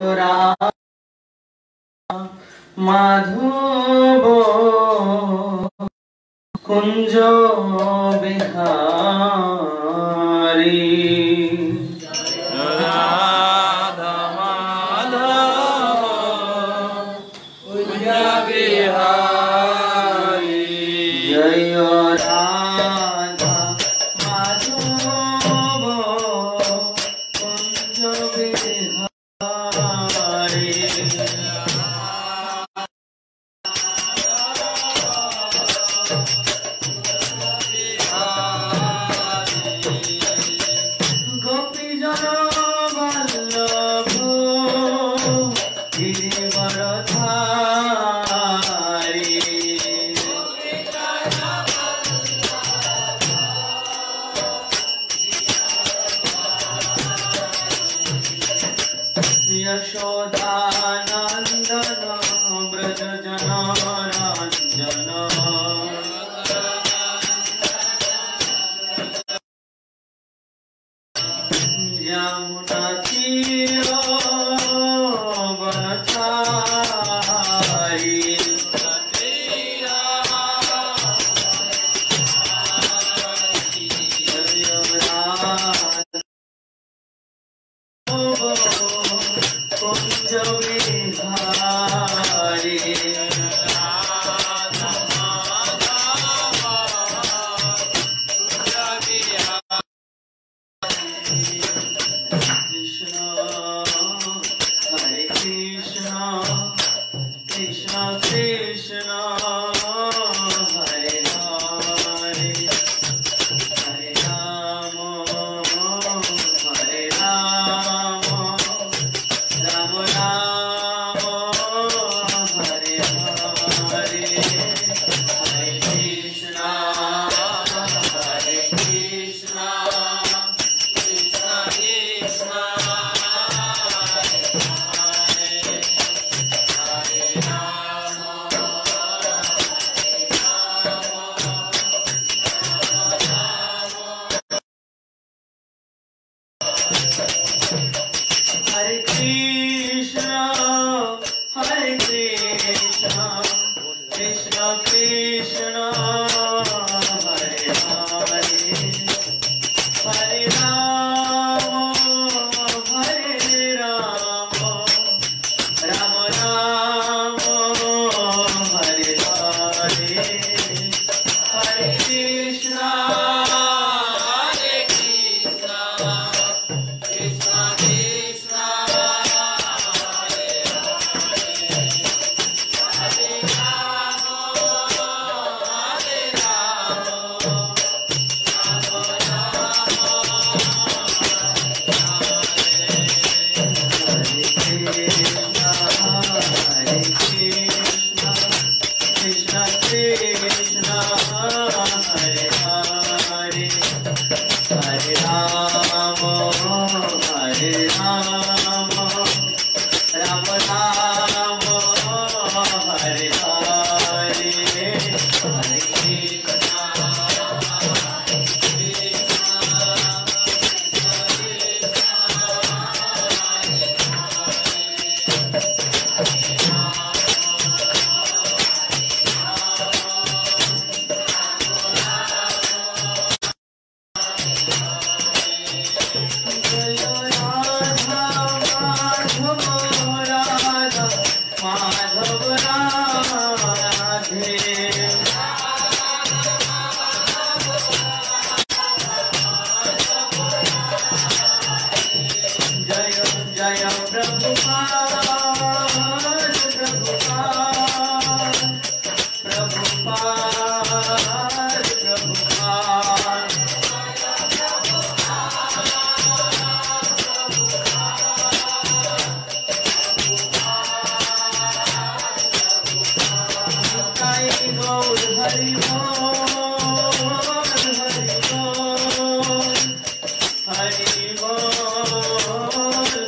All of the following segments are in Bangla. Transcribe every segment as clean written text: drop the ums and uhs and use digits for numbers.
মাধব কুঞ্জ বিহারী রাধা মাধব কুঞ্জ বিহারী জয় রাধা মাধব কুঞ্জ বিহারী यशोदानंदन ब्रज जनारंजन यमुना तीर वनचारी कुंज विहारी कृष्ण हरे कृष्ण कृष्ण कृष्ण हरे हरे हरे राम हरे राम राम राम हरे हरे हरे कृष्णा कृष्णा कृष्णा हरे राम हरे कृष्णा कृष्णा कृष्णा हरे हरे हरे राम राम राम हरे हरे हरे कृष्णा कृष्णा कृष्णा कृष्णा कृष्णा हरे हरे हरे राम राम राम हरे हरे हरे कृष्णा जय राधा माधव राधा माधव राधे जय जय प्रभुपाद प्रभुपाद प्रभुपाद प्रभुपाद गौर हरि बोल हरि बोल हरि बोल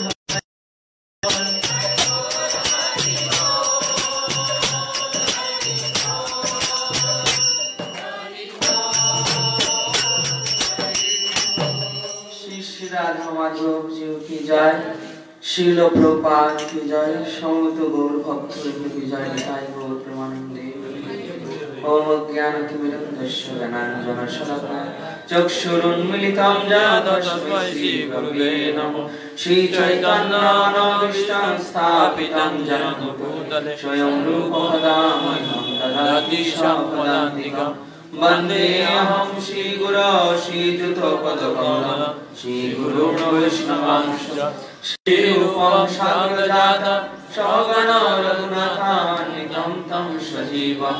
श्री श्री राधा माधव जी की जय। शील प्रभुपाद की जय, समस्त गौर भक्त की जय, निताय गौर प्रेमानंदे। ओम ज्ञानतिमिरन्धस्य ज्ञानाञ्जनशलाकया चक्षुरुन्मीलितं येन तस्मै श्रीगुरवे नमः। श्रीचैतन्यमनोभीष्टं स्थापितं येन भूतले स्वयं रूपः मह्यं ददाति स्वपदान्तिकं। वन्देऽहं श्रीगुरो श्रीयुतपदकमलं श्रीगुरुं वैष्णवांश्च श्रीरूपं साग्रजातं सगण रघुनाथान्वितं तं सजीवं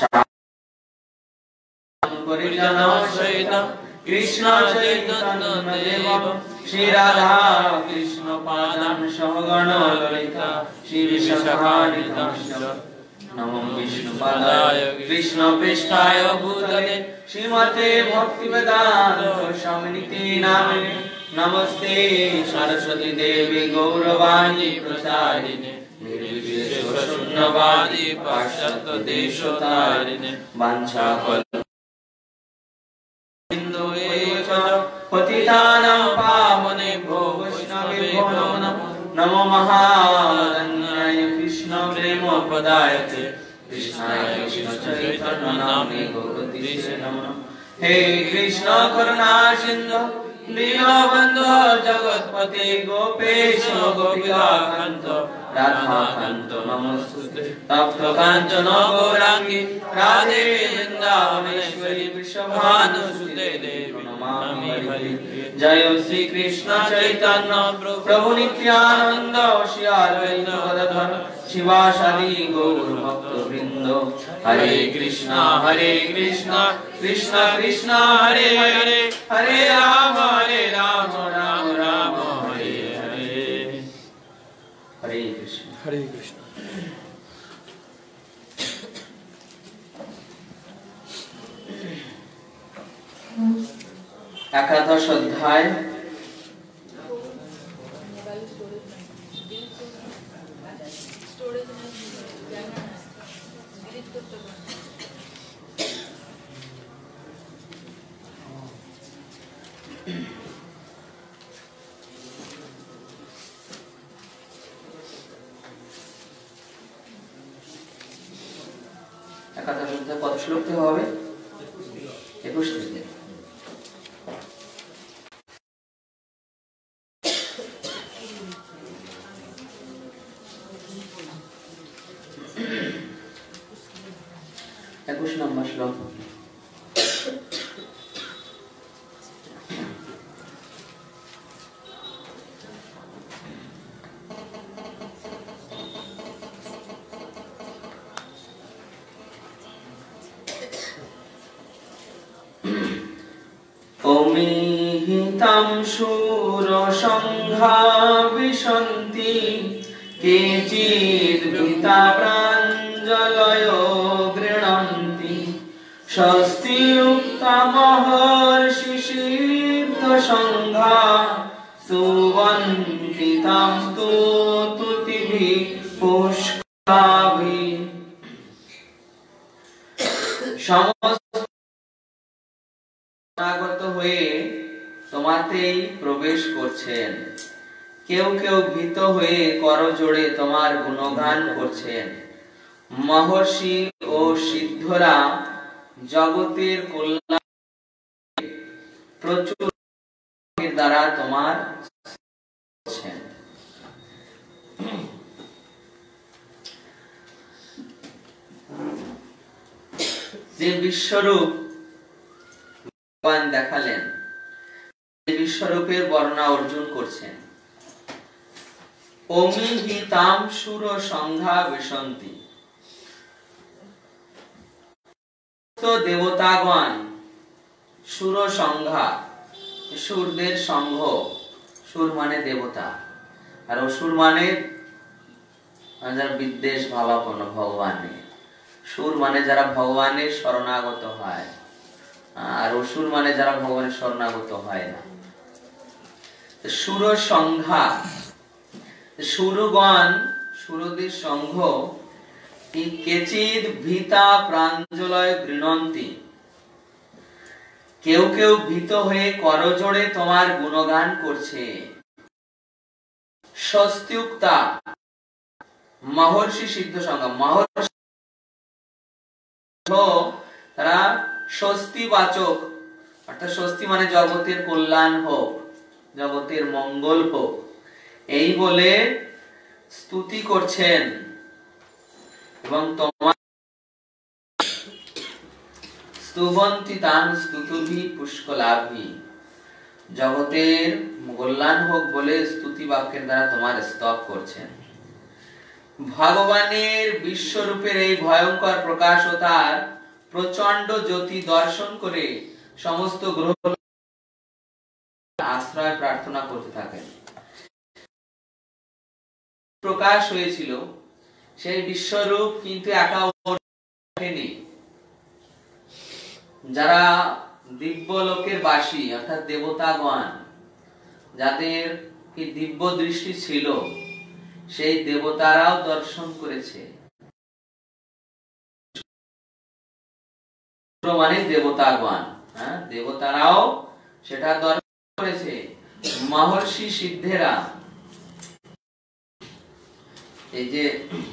परिजनसहितं कृष्ण चैतन्यदेवं श्री राधा कृष्ण पादां सगण ललिता श्री विशाखान्वितं नमो विष्णुपादाय कृष्णपृष्ठाय भूतले श्रीमते भक्तिवेदान्त स्वामिनिति नामिने। नमस्ते सरस्वती देवी गौरवाणी प्रचारिणे निर्विशेषशून्यवादी पाश्चात्य देशतारिणे। वाञ्छाकल्पतरुभ्यो एव च पतितानां पावनेभ्यो वैष्णवेभ्यो नमो महावदन्याय कृष्ण प्रेमोपदायते कृष्णाय कृष्ण चैतन्य नाम्ने गौरतीसे नमः। हे कृष्ण करुणा सिन्धु दीनबन्धो जगत्पते गोपेश गोपिकान्त राधाकान्त नमोस्तुते। तप्त काञ्चन गौराङ्गी राधे वृन्दावनेश्वरी वृषभानुसुते देवी नमामि हरिप्रिये। जय श्री कृष्ण चैतन्य प्रभु नित्यानंद श्री अद्वैत गदाधर शिवासादि गौर भक्तवृंद। हरे कृष्ण कृष्ण कृष्ण हरे हरे हरे राम राम राम हरे हरे। हरे कृष्ण हरे कृष्ण। एकादश अध्याय एकादश अध्याय कत श्लोक থেকে হবে? 21 থেকে। নম্বর শ্লোক। ओमिहितं शूरसंघा विशन्ति केचिद्भीता प्राञ्जलयो गृह्णन्ति स्वस्ति उक्ता महर्षिसिद्धसंघा स्तुवन्ति तं स्तुतिभिः पुष्कलाभिः। হয়ে তোমাতেই প্রবেশ করছেন, কেউ কেউ ভীত হয়ে করজোড়ে তোমার গুণগান করছেন। মহর্ষি ও সিদ্ধরা জগতের কল্যাণ প্রচুর দ্বারা তোমার করছেন। যে বিশ্বরূপ ভগবান দেখালেন, বিশ্বরূপের বর্ণনা অর্জুন করছেন। ওমিহিতাম সুর সংঘা বিশন্তি, তো দেবতাগণ সুর সংঘা, সুরদের সংঘ, সুর মানে দেবতা আর অসুর মানে যারা বিদ্বেষ ভাবাপন্ন ভগবানের। সুর মানে যারা ভগবানের শরণাগত হয়, আর অসুর মানে যারা ভগবানের শরণাগত হয় না। সুর সংঘা, সুরগণ সুরদের সংঘ কেচিদ ভীতা প্রাঞ্জলয় গৃণন্তি, কেউ কেউ ভীত হয়ে করজোড়ে তোমার গুণগান করছে। স্বস্তিউক্তা মহর্ষি সিদ্ধ সংজ্ঞা। মহর্ষি তারা স্বস্তিবাচক, অর্থাৎ স্বস্তি মানে জগতের কল্যাণ হোক, জগতের মঙ্গল হোক, এই বলে স্তুতি করছেন। এবং তোমার স্তুবন্তি তান স্তুতুভি পুষ্কলাভি, জগতের কল্যাণ হোক বলে স্তুতি বাক্যের দ্বারা তোমার স্তব করছেন। ভগবানের বিশ্বরূপের এই ভয়ঙ্কর প্রকাশ ও তার প্রচন্ড জ্যোতি দর্শন করে সমস্ত গ্রহ আশ্রয় প্রার্থনা করতে থাকেন। প্রকাশ হয়েছিল সেই বিশ্বরূপ কিন্তু একা ওঠেনি। যারা দিব্য লোকের বাসী অর্থাৎ দেবতাগণ, যাদের কি দিব্য দৃষ্টি ছিল, সেই দেবতারাও দর্শন করেছে। মানে দেবতাগণ, দেবতারাও সেটা দর্শন করেছে। মহর্ষি সিদ্ধেরা, এই যে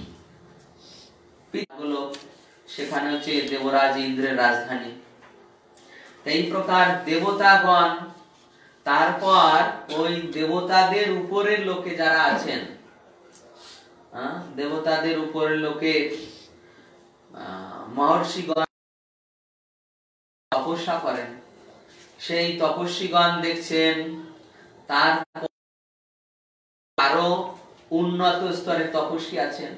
সেখানে হচ্ছে দেবরাজ ইন্দ্রের রাজধানী, এই প্রকার দেবতাগণ, তারপর ওই দেবতাদের উপরের লোকে যারা আছেন, দেবতাদের উপরের লোকে মহর্ষিগণ তপস্যা করেন। সেই তপস্বীগণ দেখছেন তার আরো উন্নত স্তরের তপস্বী আছেন,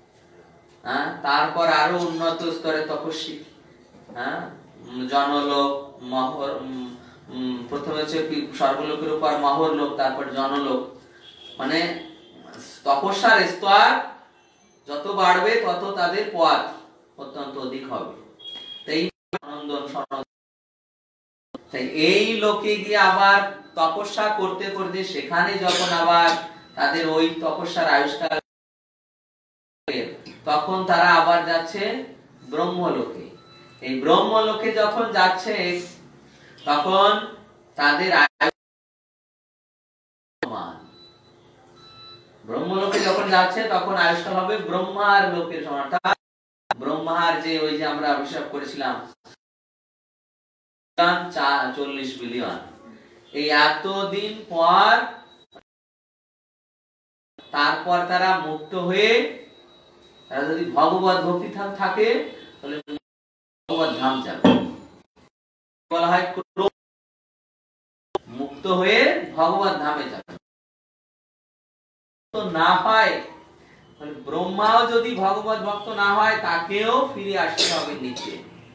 তারপর আরো উন্নত স্তরের তপস্বী, জনলোক, মহর, প্রথমে হচ্ছে স্বর্গলোকের উপর মহরলোক, তারপর জনলোক। মানে তপস্যার স্তর যত বাড়বে তত তাদের পথ অত্যন্ত অধিক হবে। এই লোকে গিয়ে আবার তপস্যা করতে করতে সেখানে যখন আবার তাদের ওই তপস্যার আয়ুষ্কাল, তখন তারা আবার যাচ্ছে ব্রহ্মলোকে। এই ব্রহ্মলোকে যখন যাচ্ছে তখন তাদের ব্রহ্মলোকে যখন যাচ্ছে তখন আয়ুষ্কাল হবে ব্রহ্মার লোকের সমান। অর্থাৎ ব্রহ্মার যে ওই যে আমরা অভিশাপ করেছিলাম 40 বিলিয়ন, এই এতদিন পর তারপর তারা মুক্ত হয়ে, তারা যদি ভগবত ভক্তি থাকে তাহলে ভগবত ধাম যাবে। বলা হয় মুক্ত হয়ে ভগবত ধামে যাবে। তো না হয় ব্রহ্মাও যদি ভগবত ভক্ত না হয়, তাকেও ফিরে আসতে হবে নিচে।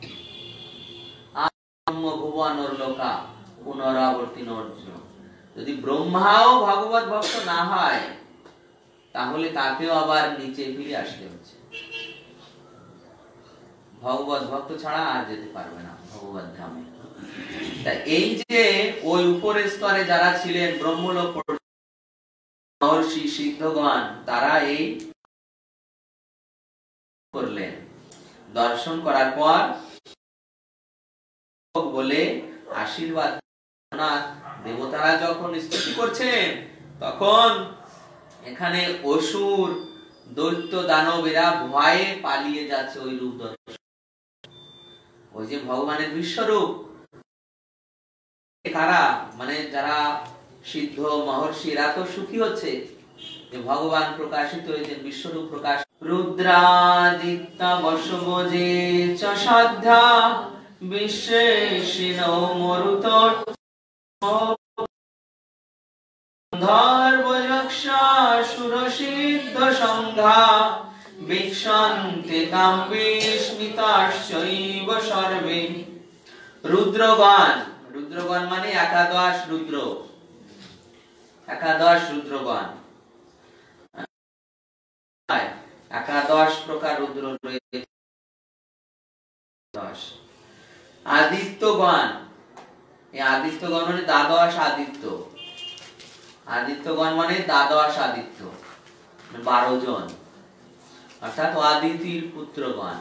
ভুবনর লোকা পুনরাবর্তী অর্জুন, যদি ব্রহ্মাও ভগবত ভক্ত না হয় তাহলে তাকেও আবার নিচে ফিরে আসতে হচ্ছে। ভগবত ভক্ত ছাড়া আর যেতে পারবে না ভগবত ধামে। এই যে ওই উপরের স্তরে যারা ছিলেন ব্রহ্মলোক মহর্ষি সিদ্ধগণ, তারা এই করলেন। দর্শন করার পর বলে আশীর্বাদ, দেবতারা যখন স্তুতি করছেন তখন এখানে অসুর, দৈত্য, দানবেরা ভয়ে পালিয়ে যাচ্ছে ওই রূপ দর্শন। ওই যে ভগবানের বিশ্বরূপ, কারা মানে যারা সিদ্ধ মহর্ষি, এরা তো সুখী হচ্ছে যে ভগবান প্রকাশিত হয়েছেন, বিশ্বরূপ প্রকাশ। রুদ্রাদিত্য বসবজে চ শ্রদ্ধা বিশ্বেশিনো মরুতর ধর্মযক্ষা সুরসিদ্ধ সংঘা বিক্ষন্তে কাম্বে স্মিতাশ্চৈব সর্বে। রুদ্রগণ, রুদ্রগণ মানে একাদশ রুদ্র, একাদশ রুদ্রগণ, একাদশ প্রকার রুদ্র রয়েছে। আদিত্যগণ, এই আদিত্যগণ মানে দ্বাদশ আদিত্য, আদিত্যগণ মানে দ্বাদশ আদিত্য, 12 জন, অর্থাৎ আদিতির পুত্রগণ।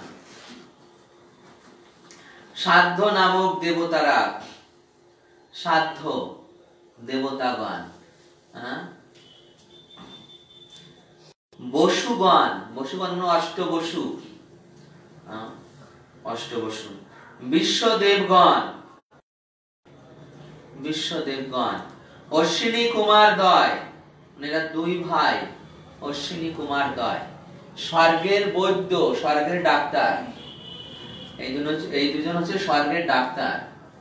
সাধ্য নামক দেবতারা, সাধ্য দেবতাগণ, বসুগণ, বসুগণ অষ্ট বসু, অষ্ট বসু। বিশ্বদেবগণ, বিশ্বদেবগণ। অশ্বিনী কুমার দ্বয়, এরা দুই ভাই, অশ্বিনী কুমার দ্বয়। স্বর্গের বৈদ্য, স্বর্গের ডাক্তার, এই দুজন হচ্ছে স্বর্গের ডাক্তার।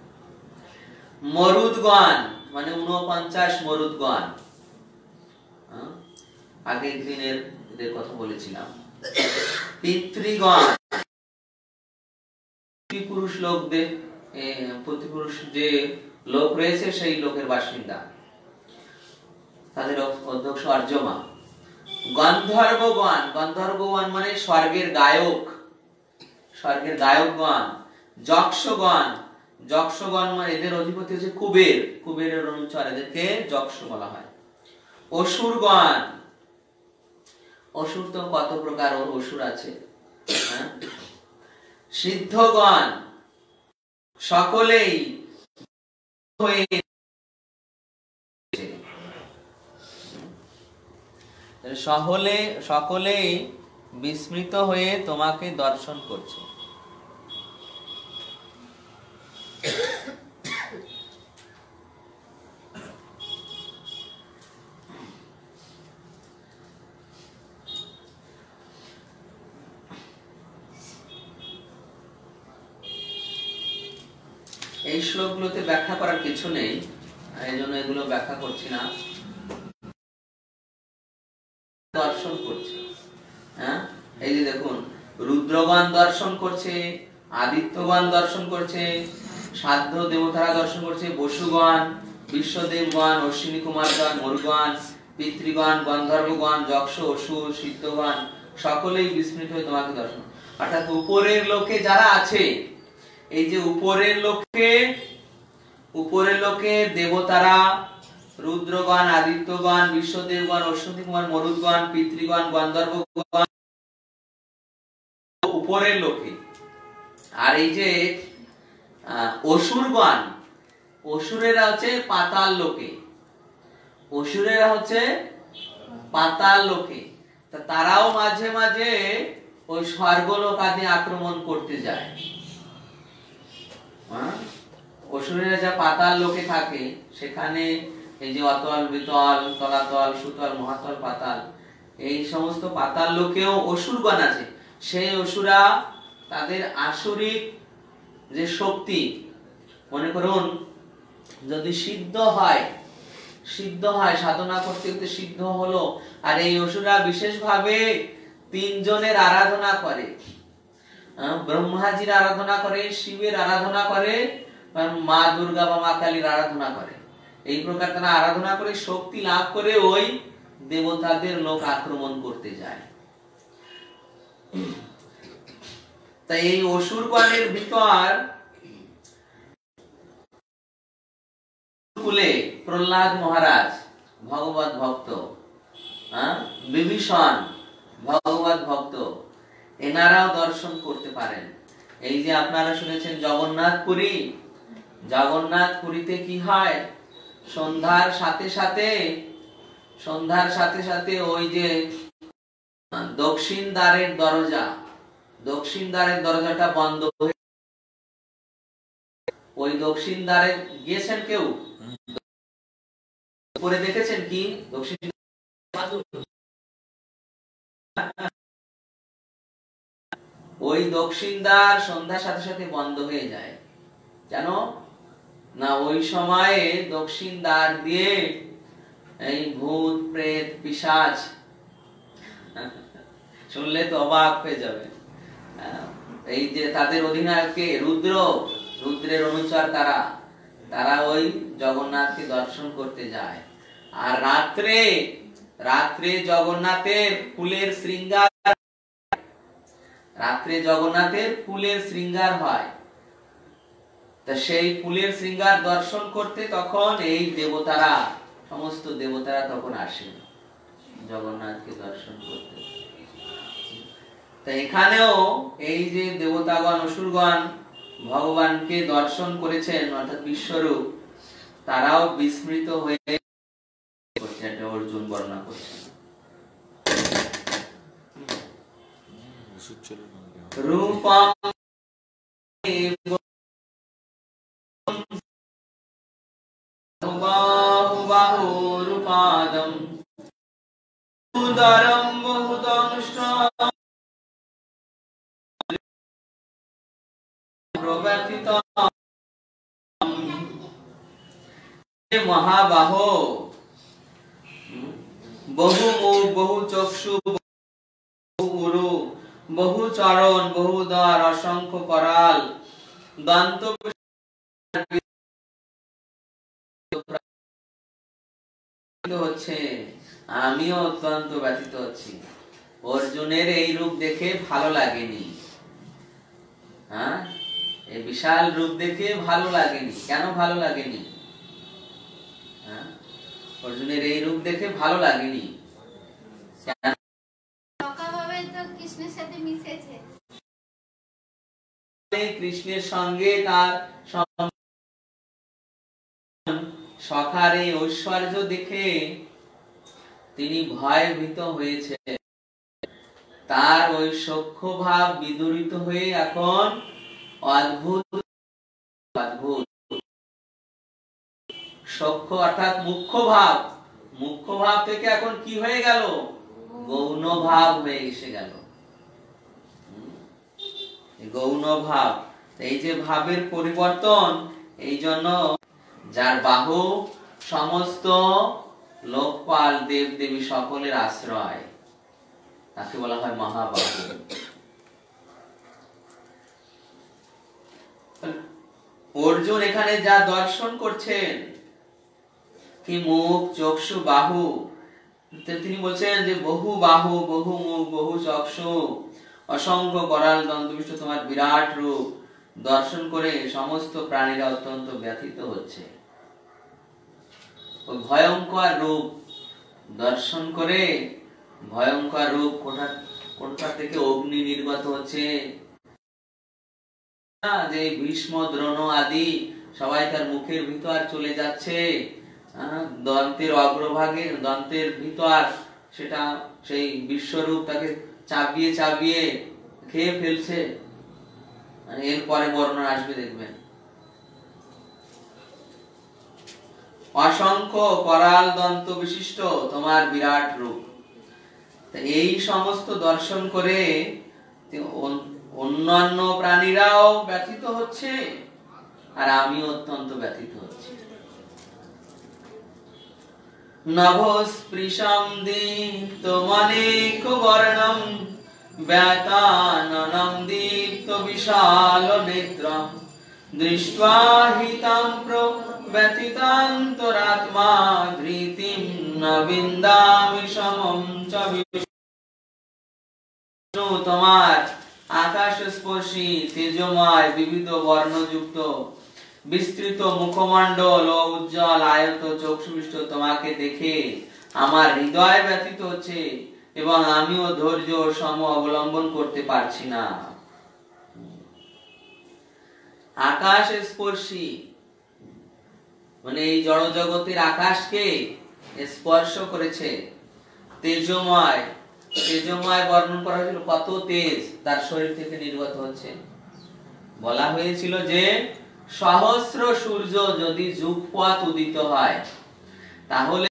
মরুদগণ মানে 49 মরুদগণ, আগের দিনের এদের কথা বলেছিলাম। পিতৃগণ, পুরুষ লোকদের, প্রতিপুরুষ যে লোক রয়েছে সেই লোকের বাসিন্দা, তাদের অধ্যক্ষ অর্জমা। গন্ধর্বগণ, গন্ধর্বগণ মানে স্বর্গের গায়ক, স্বর্গের গায়কগণ। যক্ষগণ, যক্ষগণ মানে এদের অধিপতি হচ্ছে কুবের, কুবেরের অনুচর, এদেরকে যক্ষ বলা হয়। অসুরগণ, অসুর তো কত প্রকার অসুর আছে। সিদ্ধগণ, সকলেই সকলেই বিস্মৃত হয়ে তোমাকে দর্শন করছে। এই শ্লোকগুলোতে ব্যাখ্যা করার কিছু নেই, এই জন্য এগুলো ব্যাখ্যা করছি না। দর্শন করছে, হ্যাঁ, এই যে দেখুন, রুদ্রগণ দর্শন করছে, আদিত্যগণ দর্শন করছে, সাধ্য দেবতারা দর্শন করছে, বসুগণ, বিশ্বদেবগণ, অশ্বিনী কুমারগণ, মরুগণ, পিতৃগণ, গন্ধর্বগণ, যক্ষ, অসুর, সিদ্ধগণ সকলেই বিস্মৃত হয়ে তোমাকে দর্শন। অর্থাৎ উপরের লোকে যারা আছে, এই যে উপরের লোকে দেবতারা, রুদ্রগণ, আদিত্যগণ, বিশ্বদেবগণ, অশ্বিনী কুমার, মরুদগণ, পিতৃগণ, গন্ধর্বগণ উপরের লোকে। আর এই যে অসুরগণ, অসুরেরা হচ্ছে পাতাল লোকে, অসুরেরা হচ্ছে পাতাল লোকে। তারাও মাঝে মাঝে ওই স্বর্গলোক আদি আক্রমণ করতে যায়। অসুরেরা যা পাতাল লোকে থাকে, সেখানে এই যে অতল, বিতল, তলাতল, সুতল, মহাতল, পাতাল, এই সমস্ত পাতাল লোকেও অসুরগণ আছে। সেই অসুরা তাদের আসরিক যে শক্তি, মনে করুন যদি সিদ্ধ হয়, সাধনা করতে করতে সিদ্ধ হলো, আর এই অসুরা বিশেষভাবে তিনজনের আরাধনা করে, ব্রহ্মাজির আরাধনা করে, শিবের আরাধনা করে, মা দুর্গা বা মা কালীর আরাধনা করে। এই প্রকার তারা আরাধনা করে শক্তি লাভ করে ওই দেবতাদের লোক আক্রমণ করতে যায়। তাই এই অসুরগণের ভিতর কুলে প্রহ্লাদ মহারাজ ভগবত ভক্ত, বিভীষণ ভগবত ভক্ত, এনারাও দর্শন করতে পারেন। এই যে আপনারা শুনেছেন জগন্নাথপুরী, জগন্নাথপুরীতে কি হয়, সন্ধ্যার সাথে সাথে ওই যে দক্ষিণ দ্বারের দরজাটা বন্ধ হয়ে, ওই দক্ষিণ দ্বারে গিয়েছেন কেউ? উপরে দেখেছেন কি দক্ষিণ, ওই দক্ষিণ দ্বার সন্ধ্যার সাথে সাথে বন্ধ হয়ে যায়। কেন না, ওই সময়ে দক্ষিণ দ্বার দিয়ে এই ভূত, প্রেত, পিশাচ, শুনলে তো অবাক হয়ে যাবে, এই যে তাদের অধিনায়ককে রুদ্রের অনুচর, তারা ওই জগন্নাথকে দর্শন করতে যায়। আর রাত্রে জগন্নাথের ফুলের শৃঙ্গার হয়। তা সেই ফুলের শৃঙ্গার দর্শন করতে তখন এই সমস্ত দেবতারা তখন আসেন জগন্নাথকে দর্শন করতে। তা এখানেও এই যে দেবতাগণ, অসুরগণ ভগবানকে দর্শন করেছেন, অর্থাৎ বিশ্বরূপ, তারাও বিস্মৃত হয়ে অর্জুন বর্ণনা করছেন। রূপম বাহুরূপাদম উদরম বহুদংষ্ট্রম প্রবর্তিতম। মহাবাহো, বহু মুখ, বহু চক্ষু, বহু উরু, বহু চরণ, বহু দ্বার, অসংখ্য করাল, দন্ত হচ্ছে, আমিও অত্যন্ত ব্যথিত হচ্ছি। অর্জুনের এই রূপ দেখে ভালো লাগেনি। হ্যাঁ, এই বিশাল রূপ দেখে ভালো লাগেনি। কেন ভালো লাগেনি? হ্যাঁ, অর্জুনের এই রূপ দেখে ভালো লাগেনি। কৃষ্ণের সঙ্গে তার সখার এই ঐশ্বর্য দেখে তিনি ভয়ভীত হয়েছে। তার ওই সখ্য ভাব বিদূরিত হয়ে এখন অদ্ভুত অদ্ভুত সখ্য অর্থাৎ মুখ্য ভাব, মুখ্য ভাব থেকে এখন কি হয়ে গেল? গৌণ ভাব হয়ে এসে গেল। গৌণ ভাব, এই যে ভাবের পরিবর্তন, এই জন্য যার বাহু সমস্ত লোকপাল দেব দেবী সকলের আশ্রয়, তাকে বলা হয় মহাবাহু। অর্জুন এখানে যা দর্শন করছেন, কি মুখ, চক্ষু, বাহু, তিনি বলছেন যে বহু বাহু, বহু মুখ, বহু চক্ষু, অসংখ্য করাল, দন্তবিষ্ট তোমার বিরাট রূপ দর্শন করে সমস্ত প্রাণীরা অত্যন্ত ব্যথিত হচ্ছে। ভয়ঙ্কর রূপ দর্শন করে, ভয়ঙ্কর রূপ কোথা থেকে অগ্নি নির্গত হচ্ছে, যে ভীষ্ম, দ্রোণ আদি সবাই তার মুখের ভিতর চলে যাচ্ছে। দন্তের অগ্রভাগে, দন্তের ভিতর সেটা সেই বিশ্বরূপ তাকে চাবিয়ে চাবিয়ে খেয়ে ফেলছে। এরপরে বর্ণনা আসবে, দেখবেন। অসংখ্য করাল দন্ত বিশিষ্ট তোমার বিরাট রূপ। এই সমস্ত দর্শন করে অন্যান্য প্রাণীরাও ব্যথিত হচ্ছে, আর আমি অত্যন্ত ব্যথিত হচ্ছি। নভস্পৃশম দীপ্তমনেক বর্ণম ব্যাতাননম দীপ্ত বিশাল নেত্রম দৃष्ट्वा হিতাম প্রব্যথিতান্তরাত্মা ধৃতিম ন বিন্দামি সমম চ বিষ্ণু। তোমার আকাশ স্পর্শী তেজময় বিবিধ বর্ণযুক্ত বিস্তৃত মুখমণ্ডল ও উজ্জ্বল আয়ত চক্ষুবিষ্ট তোমাকে দেখে আমার হৃদয় ব্যথিত হচ্ছে, এবং আমিও ধৈর্য সম অবলম্বন করতে পারছি না। আকাশ স্পর্শী মানে এই জড় জগতের আকাশকে স্পর্শ করেছে। তেজময়, তেজময় বর্ণন করা হয়েছিল, কত তেজ তার শরীর থেকে নির্গত হচ্ছে। বলা হয়েছিল যে সহস্র সূর্য যদি যুগপৎ উদিত হয়, তাহলে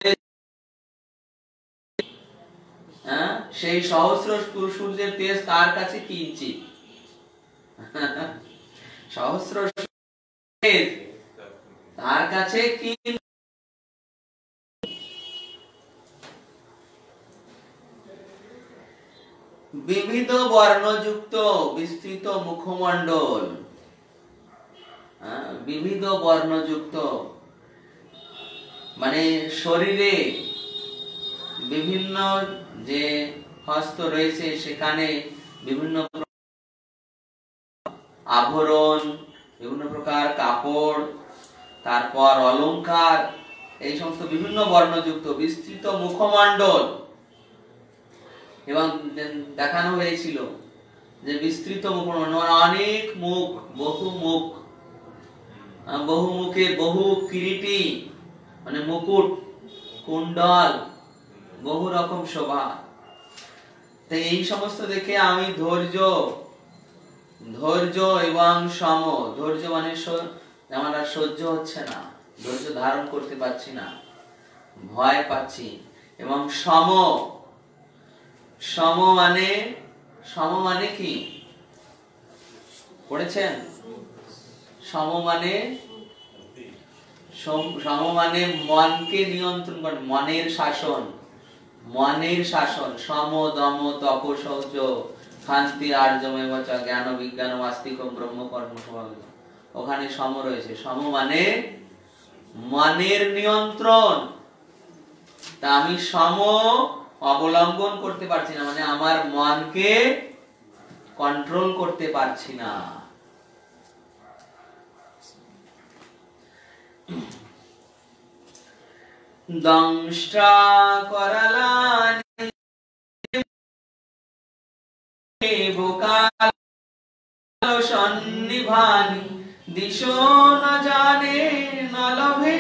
সেই সহস্র সূর্যের তেজ তার কাছে কিঞ্চিত। সহস্র তেজ তার কাছে কি? বিবিধ বর্ণযুক্ত বিস্তৃত মুখমণ্ডল, বিবিধ বর্ণযুক্ত মানে শরীরে বিভিন্ন যে হস্ত রয়েছে সেখানে বিভিন্ন আভরণ, বিভিন্ন প্রকার কাপড়, তারপর অলংকার, এই সমস্ত বিভিন্ন বর্ণযুক্ত বিস্তৃত মুখমণ্ডল। এবং দেখানো হয়েছিল যে বিস্তৃত মুখমণ্ডল অনেক মুখ, বহু মুখ, বহু মুখে বহু কিরীটি মানে মুকুট, কুণ্ডল, বহু রকম শোভা। তো এই সমস্ত দেখে আমি ধৈর্য এবং সম, ধৈর্য মানে আমার আর সহ্য হচ্ছে না, ধৈর্য ধারণ করতে পারছি না, ভয় পাচ্ছি, এবং সম মানে কি পড়েছেন? সম মানে মনকে নিয়ন্ত্রণ করে, মনের শাসন। সম দম তপ শৌচ শান্তি আর্জমেব চ জ্ঞান বিজ্ঞান আস্তিকম ব্রহ্ম কর্ম স্বভাব। ওখানে সম রয়েছে। সম মানে মনের নিয়ন্ত্রণ। তা আমি সম অবলম্বন করতে পারছি না, মানে আমার মনকে কন্ট্রোল করতে পারছি না। দংষ্ট্রা করালানি ভোকালো সন্নিভানি দিশো ন জানে ন লভে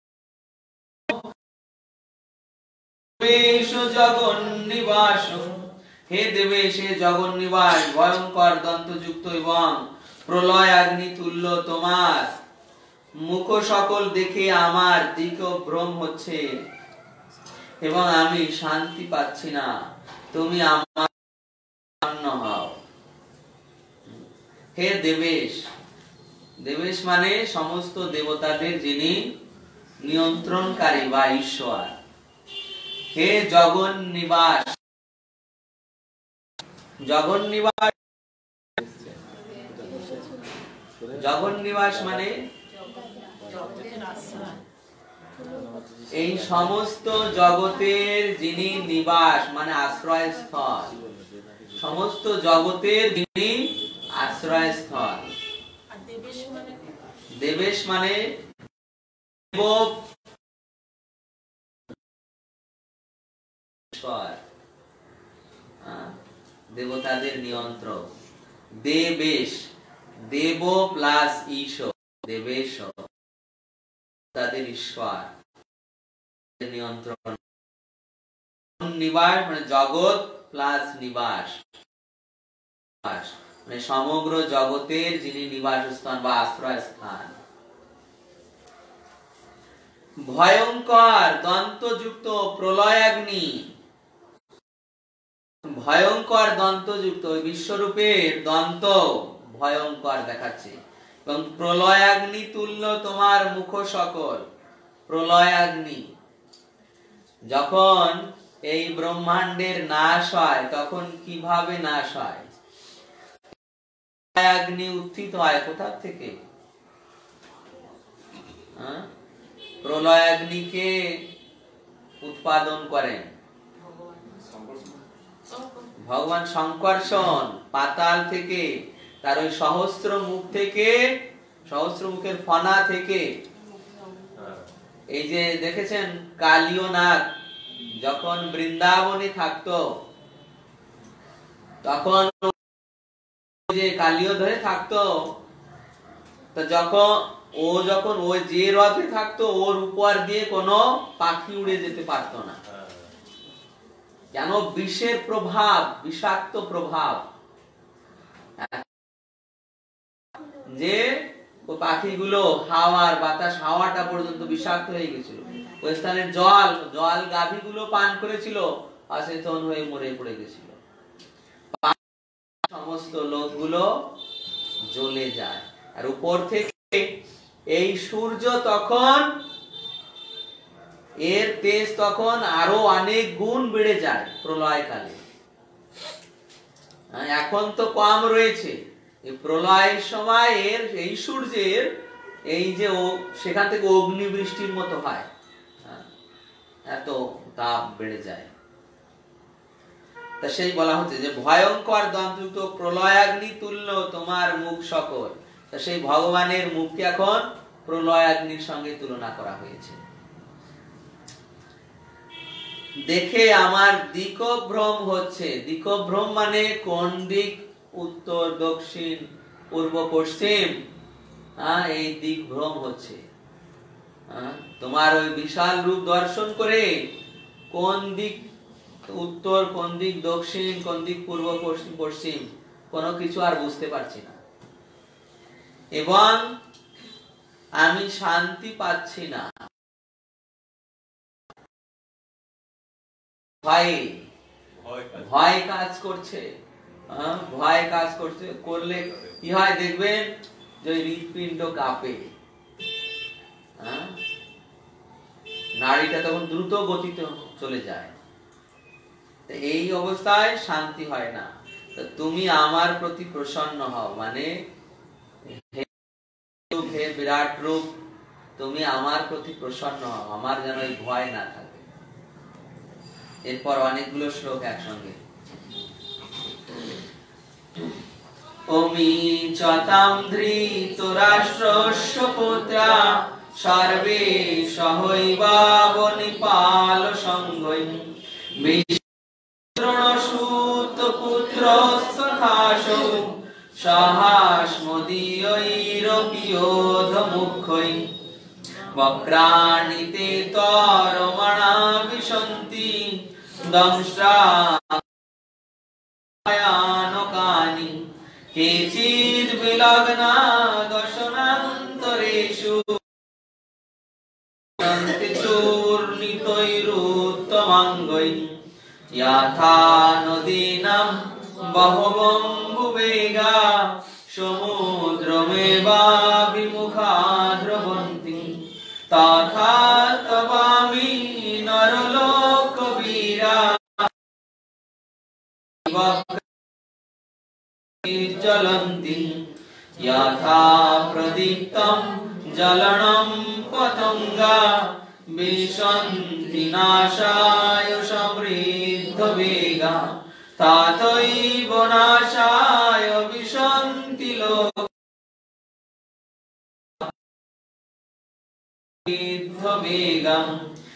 দেবেশ জগন্নিবাস। হে দেবেশে জগন্নিবাস, ভয়ঙ্কর দন্তযুক্ত এবং প্রলয় অগ্নি তুল্য তোমার মুখ সকল দেখে আমার দিকভ্রম হচ্ছে এবং আমি শান্তি পাচ্ছি না, তুমি আমার হও। হে দেবেশ, দেবেশ মানে সমস্ত দেবতাদের যিনি নিয়ন্ত্রণকারী বা ঈশ্বর। হে জগন্নিবাস, জগন্নিবাস মানে এই সমস্ত জগতের যিনি নিবাস মানে আশ্রয়স্থল, সমস্ত জগতের যিনি আশ্রয়স্থল। দেবেশ মানে দেবতাদের নিয়ন্ত্রক। দেবেশ, দেব প্লাস ঈশ্বর, দেবেশ তাদের ঈশ্বর নিয়ন্ত্রণ। নিবাস মানে জগৎ প্লাস নিবাস, মানে সমগ্র জগতের যিনি নিবাস স্থান বা আশ্রয় স্থান। ভয়ঙ্কর দন্তযুক্ত প্রলয়াগ্নি, ভয়ঙ্কর দন্তযুক্ত বিশ্বরূপের দন্ত ভয়ঙ্কর দেখাচ্ছে, এবং প্রলয়াগ্নি তুল্য তোমার মুখ সকল। প্রলয়াগ্নি, যখন এই ব্রহ্মাণ্ডের নাশ হয় তখন কিভাবে নাশ হয়? প্রলয়াগ্নি উত্থিত হয় কোথা থেকে? প্রলয়াগ্নিকে উৎপাদন করেন ভগবান শঙ্কর্ষণ পাতাল থেকে, তার ওই সহস্র মুখ থেকে, সহস্র মুখের ফনা থেকে। এই যে দেখেছেন কালীয় নাগ যখন বৃন্দাবনে থাকতো, তখন যে কালীয় ধরে থাকতো, তো যখন ওই যে রথে থাকতো ওর উপর দিয়ে কোনো পাখি উড়ে যেতে পারতো না, কেন? বিষের প্রভাব, বিষাক্ত প্রভাব, যে ওই পাখিগুলো হাওয়ার বাতাস, হাওয়াটা পর্যন্ত বিষাক্ত হয়ে গেছিল। ওই স্থানের জল গাভীগুলো পান করেছিল, অচেতন হয়ে মরে পড়ে গেছিল। সমস্ত লোকগুলো জ্বলে যায়। আর উপর থেকে এই সূর্য তখন, এর তেজ তখন আরো অনেক গুণ বেড়ে যায় প্রলয়কালে। এখন তো কম রয়েছে, প্রলয়ের সময় এর এই সূর্যের এই যে সেখান থেকে অগ্নিবৃষ্টির মতো হয়, এত তাপ বেড়ে যায়। তা সেই বলা হচ্ছে যে ভয়ঙ্কর দন্তযুক্ত প্রলয়াগ্নি তুল্য তোমার মুখ সকল। তা সেই ভগবানের মুখকে এখন প্রলয়াগ্নির সঙ্গে তুলনা করা হয়েছে। দেখে আমার দিকভ্রম হচ্ছে। দিকভ্রম মানে কোন দিক, উত্তর দক্ষিণ পূর্ব পশ্চিম, এই দিকভ্রম হচ্ছে। তোমার ওই বিশাল রূপ দর্শন করে কোন দিক উত্তর কোন দিক, দক্ষিণ কোন দিক, পূর্ব পশ্চিম পশ্চিম কোনো কিছু আর বুঝতে পারছি না, এবং আমি শান্তি পাচ্ছি না। ভয় কাজ করছে, ভয় কাজ করছে। করলে কি হয় দেখবেন, যে হৃৎপিণ্ড কাঁপে, নাড়িটা তখন দ্রুত গতিতে চলে যায়। এই অবস্থায় শান্তি হয় না। তুমি আমার প্রতি প্রসন্ন হও, মানে হে বিরাট রূপ, তুমি আমার প্রতি প্রসন্ন হও, আমার যেন এই ভয় না থাকে। এরপর অনেকগুলো শ্লোক একসঙ্গে। ওমি চতাম ধৃতরাষ্ট্রস্য পুত্রা সর্বে সহৈবাবনিপাল সঙ্গৈ বিশ্বদ্রোণসূত পুত্রস্তথাসৌ সহাস্মদীয়ৈরপিয়োধমুখ্যৈ বক্রাণিতে তরমণা বিশন্তি দংষ্ট্রায়ানকানি কেচিদ বিলগ্না দশনান্তরেষু চূর্ণিতৈরুত্তমাঙ্গৈ যথা নদীনাং বহবম্বুবেগা সমুদ্রমেবাভিমুখা দ্রবন্তি তথা তবামি নরলোকবীরা চলন্তি যথা প্রদীপ্তম জ্বলনম পতঙ্গা বিশন্তি নাশায় সমৃদ্ধ বেগা তথৈব নাশায় বিশন্তি লোক বেগম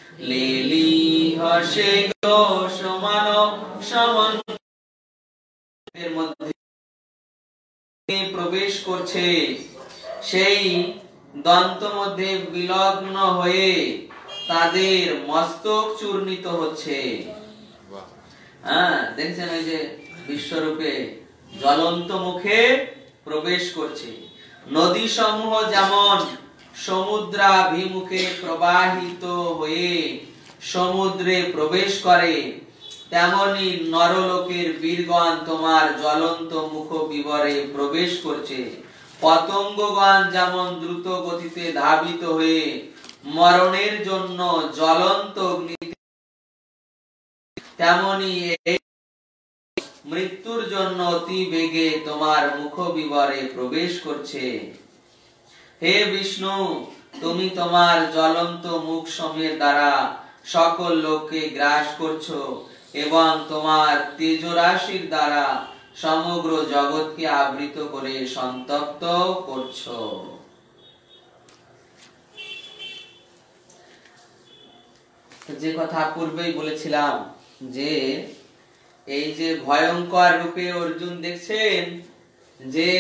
লেলিহসে সমান সমান এর মধ্যে প্রবেশ করছে, সেই দন্ত মধ্যে বিলগ্ন হয়ে তাদের মস্তক চূর্ণিত হচ্ছে। দেখছেন ওই যে বিশ্বরূপে জ্বলন্ত মুখে প্রবেশ করছে। নদী সমূহ যেমন সমুদ্রাভিমুখে প্রবাহিত হয়ে সমুদ্রে প্রবেশ করে, তেমনি নরলোকের বীরগণ তোমার জ্বলন্ত মুখ বিবরে প্রবেশ করছে। পতঙ্গগণ যেমন দ্রুত গতিতে ধাবিত হয়ে মরণের জন্য জ্বলন্ত অগ্নিতে, তেমনি মৃত্যুর জন্য অতি বেগে তোমার মুখ বিবরে প্রবেশ করছে। হে বিষ্ণু, তুমি তোমার জ্বলন্ত মুখ সমূহের দ্বারা সকল লোককে গ্রাস করছো এবং তোমার তেজরাশির দ্বারা সমগ্র জগৎকে আবৃত করে সন্তপ্ত করছো। যে কথা পূর্বেই বলেছিলাম, যে এই যে ভয়ঙ্কর রূপে অর্জুন দেখছেন, যে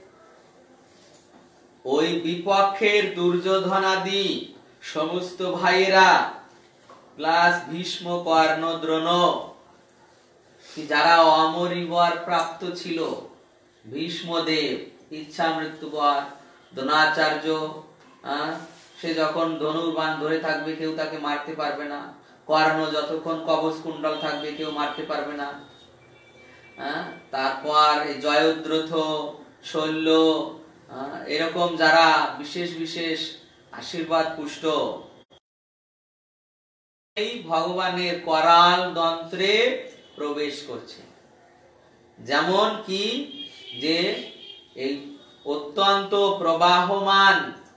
ওই বিপক্ষের দুর্যোধনাদি সমস্ত ভাইয়েরা প্লাস ভীষ্ম, কর্ণ, দ্রোণ, যারা অমরিবর প্রাপ্ত ছিল, ভীষ্মদেব ইচ্ছা মৃত্যুবর, দ্রোণাচার্য, সে যখন ধনুর বাণ ধরে থাকবে কেউ তাকে মারতে পারবে না, কর্ণ যতক্ষণ কবচ কুণ্ডল থাকবে কেউ মারতে পারবে না, তারপর জয়দ্রথ, শল্য, এরকম যারা বিশেষ বিশেষ আশীর্বাদ পুষ্ট, এই ভগবানের করাল দন্ত্রে প্রবেশ করছে। যেমন কি, যে এই অত্যন্ত প্রবাহমান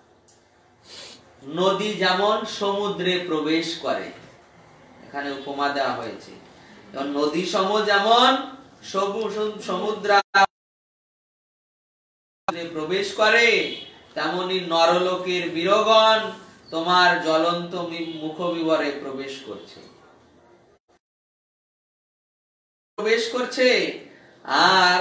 নদী যেমন সমুদ্রে প্রবেশ করে, এখানে উপমা দেওয়া হয়েছে। নদী সমূহ যেমন সমুদ্রে প্রবেশ করে, তেমনি নরলোকের বীরগণ তোমার জ্বলন্ত মুখ বিবরে প্রবেশ করছে। আর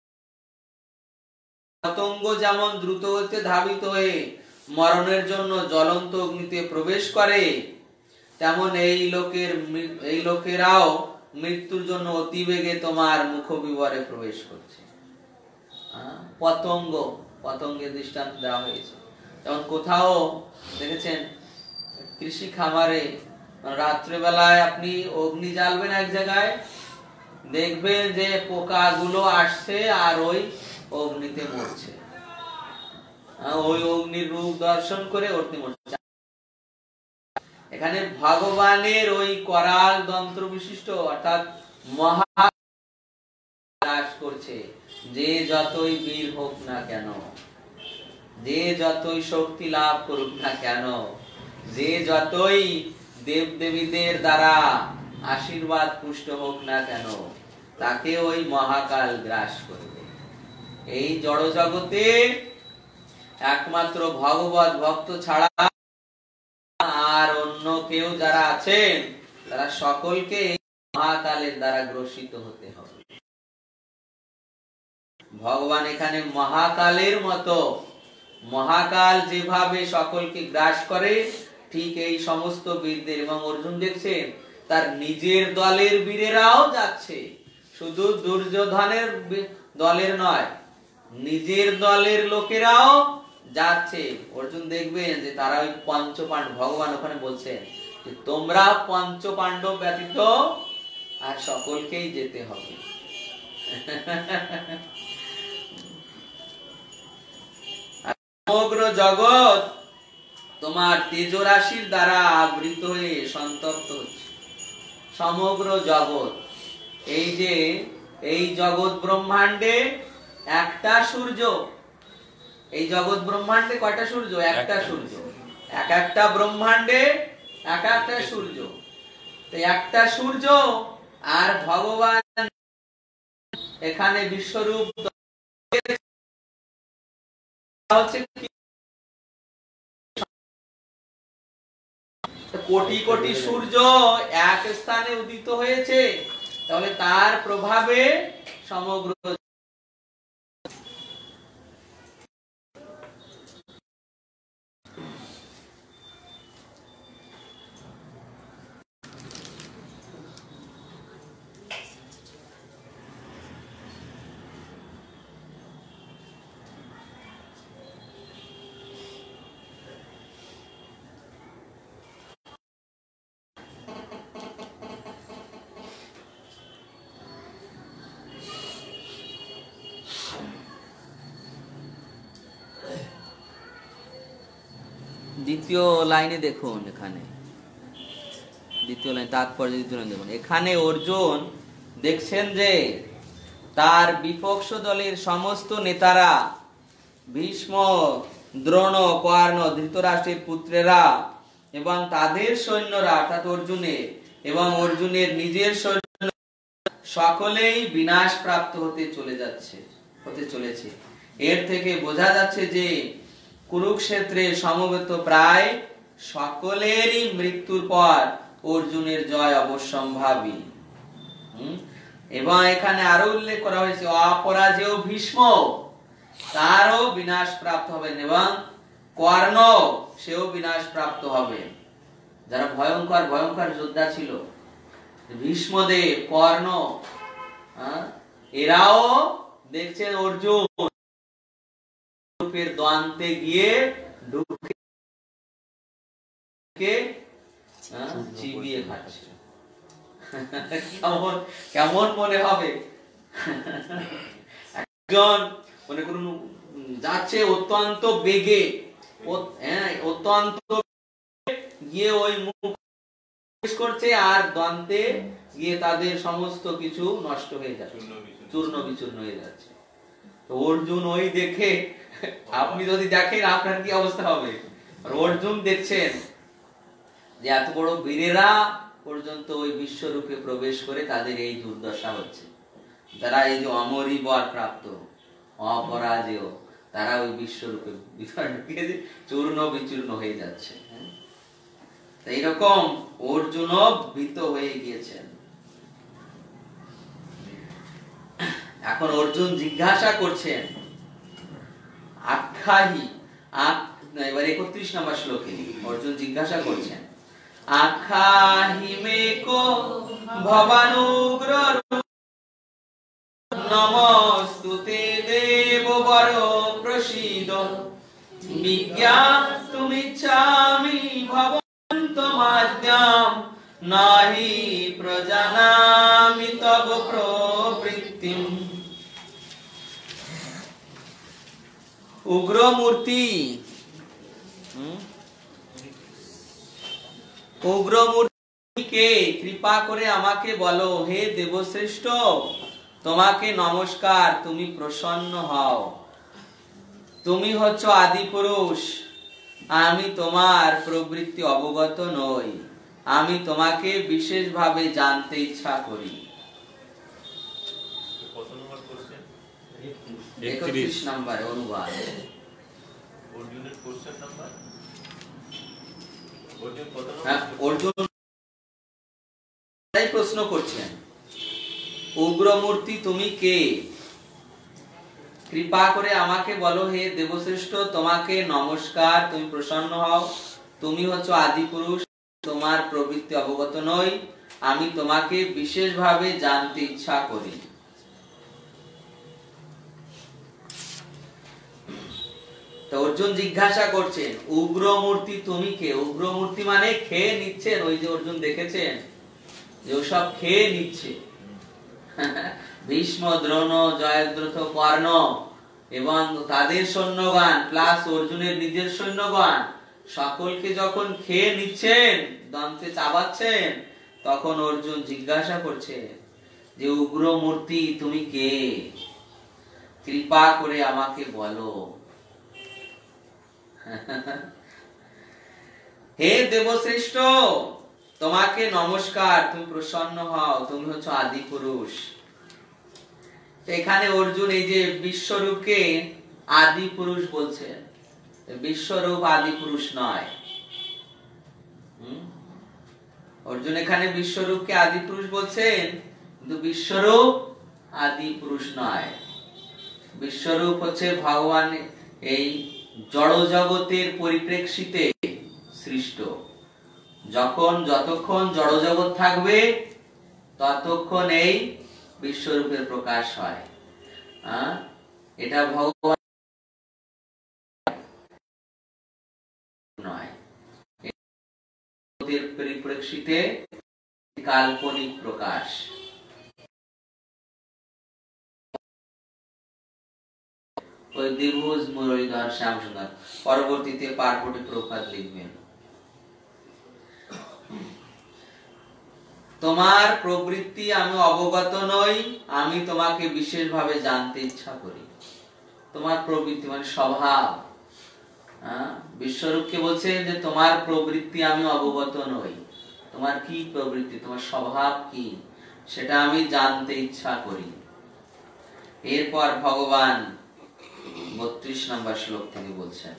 পতঙ্গ যেমন দ্রুত গতিতে ধাবিত হয়ে মরণের জন্য জ্বলন্ত অগ্নিতে প্রবেশ করে, তেমন এই লোকেরাও মৃত্যুর জন্য অতিবেগে তোমার মুখ বিবরে প্রবেশ করছে। পতঙ্গ, পতঙ্গের দৃষ্টান্ত দেওয়া হয়েছে। যেমন কোথাও দেখেছেন কৃষি খামারে রাত্রেবেলায় আপনি অগ্নি জ্বালবেন এক জায়গায়, দেখবেন যে পোকাগুলো আসছে আর ওই অগ্নিতে মরছে, ওই অগ্নির রূপ দর্শন করে অগ্নি মরছে। এখানে ভগবানের ওই করাল যন্ত্র বিশিষ্ট অর্থাৎ মহা করছে, যে যতই বীর হোক না কেন, যে যতই শক্তি লাভ করুক না কেন, যে যতই দেব দেবীদের দ্বারা আশীর্বাদ পুষ্ট হোক না কেন, তাকে ওই মহাকাল গ্রাস করবে। এই জড় জগতে একমাত্র ভগবত ভক্ত ছাড়া আর অন্য কেউ যারা আছেন তারা সকলকে মহাকালের দ্বারা গ্রসিত হতে হবে। ভগবান এখানে মহাকালের মতো, মহাকাল যেভাবে সকলকে গ্রাস করে, ঠিক এই সমস্ত বীরদের, এবং অর্জুন দেখছেন তার নিজের দলের বীরেরাও যাচ্ছে, শুধু দুর্যোধনের দলের নয়, নিজের দলের লোকেরাও যাচ্ছে। অর্জুন দেখবেন যে তারা ওই পঞ্চপাণ্ডব, ভগবান ওখানে বলছেন যে তোমরা পঞ্চপাণ্ডব ব্যতীত আর সকলকেই যেতে হবে। সমগ্র জগৎ তোমার তেজরাশির দ্বারা আবৃত হয়ে সন্তপ্ত হচ্ছে। সমগ্র জগৎ, এই যে এই জগৎ ব্রহ্মাণ্ডে একটা সূর্য, এই জগৎ ব্রহ্মাণ্ডে কয়টা সূর্য? একটা সূর্য। এক একটা ব্রহ্মাণ্ডে এক একটা সূর্য। তো একটা সূর্য আর ভগবান এখানে বিশ্বরূপ হচ্ছে কোটি কোটি সূর্য এক স্থানে উদিত হয়েছে, তাহলে তার প্রভাবে সমগ্র দ্বিতীয় লাইনে দেখুন, এখানে দ্বিতীয় লাইন তাৎপর্য দ্বিতীয় লাইন দেখুন। এখানে অর্জুন দেখছেন যে তার বিপক্ষ দলের সমস্ত নেতারা, ভীষ্ম, দ্রোণ, কর্ণ, ধৃতরাষ্ট্রের পুত্রেরা এবং তাদের সৈন্যরা অর্থাৎ অর্জুনের এবং অর্জুনের নিজের সৈন্য সকলেই বিনাশ প্রাপ্ত হতে চলেছে। এর থেকে বোঝা যাচ্ছে যে কুরুক্ষেত্রে সমবেত প্রায় সকলেরই মৃত্যুর পর অর্জুনের জয় অবশ্যম্ভাবী। এবং এখানে আরো উল্লেখ করা হয়েছে অপরাজেয় ভীষ্ম, তারও বিনাশ প্রাপ্ত হবেন, এবং কর্ণ সেও বিনাশ প্রাপ্ত হবে। যারা ভয়ঙ্কর ভয়ঙ্কর যোদ্ধা ছিল, ভীষ্মদেব, কর্ণ, এরাও দেখছেন অর্জুন দ্বন্দ্বে গিয়ে ঢুকে চিবিয়ে খাচ্ছে। কেমন মনে হবে? একজন মনে করুন যাচ্ছে অত্যন্ত বেগে, অত্যন্ত গিয়ে ওই মুখ করছে, আর দ্বন্দ্বে গিয়ে তাদের সমস্ত কিছু নষ্ট হয়ে যাচ্ছে, চূর্ণ বিচূর্ণ হয়ে যাচ্ছে। অর্জুন ওই দেখে, আপনি যদি দেখেন আপনার কি অবস্থা হবে? অর্জুন দেখছেন যে এত বড় বীরেরা পর্যন্ত ওই বিশ্বরূপে প্রবেশ করে তাদের এই দুর্দশা হচ্ছে। যারা এই যে অমরি বর প্রাপ্ত, অপরাজেয়, তারা ওই বিশ্বরূপে চূর্ণ বিচূর্ণ হয়ে যাচ্ছে। এইরকম অর্জুনও ভীত হয়ে গিয়েছেন। এখন অর্জুন জিজ্ঞাসা করছেন, আখ্যাহি, এবার 31 নম্বর শ্লোকে অর্জুন জিজ্ঞাসা করছেন, আখ্যাহি মে কো ভবানুগ্র নমস্তুতে দেববর প্রসীদ বিজ্ঞাতুমিচ্ছামি ভবন্তমাদ্যাম নাহি প্রজানামি তব প্রবৃত্তিম। উগ্রমূর্তি, উগ্রমূর্তিকে কৃপা করে আমাকে বলো, হে দেবশ্রেষ্ঠ তোমাকে নমস্কার, তুমি প্রসন্ন হও। তুমি হচ্ছ আদি পুরুষ, আমি তোমার প্রবৃত্তি অবগত নই, আমি তোমাকে বিশেষভাবে জানতে ইচ্ছা করি। 31 নম্বর অনুবাদ। অর্জুন প্রশ্ন করছেন, উগ্রমূর্তি তুমি কে? কৃপা করে আমাকে বলো, হে দেবশ্রেষ্ঠ তোমাকে নমস্কার, তুমি প্রসন্ন হও। তুমি হচ্ছ আদি পুরুষ, তোমার প্রবৃত্তি অবগত নই, আমি তোমাকে বিশেষভাবে জানতে ইচ্ছা করি। তো অর্জুন জিজ্ঞাসা করছেন, উগ্রমূর্তি তুমি কে? উগ্রমূর্তি মানে খেয়ে নিচ্ছেন, ওই যে অর্জুন দেখেছেন যে ওসব খেয়ে নিচ্ছে। ভীষ্ম, দ্রোণ, জয়দ্রথ, কর্ণ এবং তাদের সৈন্যগণ প্লাস অর্জুনের নিজের সৈন্যগণ সকলকে যখন খেয়ে নিচ্ছেন, দন্তে চাবাচ্ছেন, তখন অর্জুন জিজ্ঞাসা করছে যে উগ্রমূর্তি তুমি কে? কৃপা করে আমাকে বলো। হে দেবশ্রেষ্ঠ তোমাকে নমস্কার, তুমি প্রসন্ন হও, তুমি হচ্ছ আদি পুরুষ। এখানে অর্জুন এই যে বিশ্বরূপকে আদি পুরুষ বলছেন, বিশ্বরূপ আদি পুরুষ নয়। অর্জুন এখানে বিশ্বরূপকে আদি পুরুষ বলছেন, কিন্তু বিশ্বরূপ আদি পুরুষ নয়। বিশ্বরূপ হচ্ছে ভগবান এই জড় জগতের পরিপ্রেক্ষিতে সৃষ্ট। যতক্ষণ জড় জগৎ থাকবে ততক্ষণ এই বিশ্বরূপের প্রকাশ হয়। এটা ভগবান নয়, পরিপ্রেক্ষিতে কাল্পনিক প্রকাশ। ওই দ্বিভুজ মুরলীধর শ্যাম সুন্দর পরবর্তীতে পার্বতী প্রপাত লিখবেন। তোমার প্রবৃত্তি আমি অবগত নই, আমি তোমাকে বিশেষভাবে জানতে ইচ্ছা করি। তোমার প্রবৃত্তি মানে স্বভাব। বিশ্বরূপকে বলছে যে তোমার প্রবৃত্তি আমি অবগত নই, তোমার কি প্রবৃত্তি, তোমার স্বভাব কি, সেটা আমি জানতে ইচ্ছা করি। এরপর ভগবান 32 নম্বর শ্লোক থেকে বলছেন,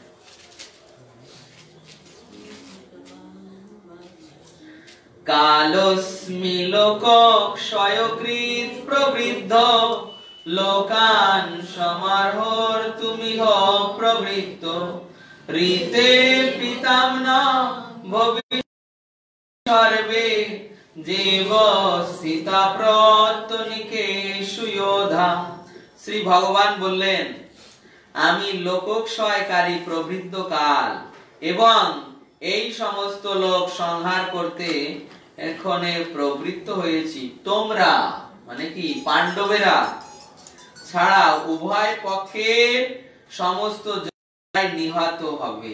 কালোস্মি লোকক্ষয়কৃৎ প্রবৃদ্ধ লোকান সমারোহ তুমি হ প্রবৃত্ত ঋতে পিতাম্না ভবিষ্যৎ সর্বে জীব স্থিতা প্রত্যনিকেষু যোধা। শ্রী ভগবান বললেন, আমি লোকক্ষয়কারী প্রবৃদ্ধ কাল এবং এই সমস্ত লোক সংহার করতে এখানে প্রবৃত্ত হয়েছি। তোমরা মানে কি পাণ্ডবেরা ছাড়া উভয় পক্ষের সমস্ত নিহত হবে।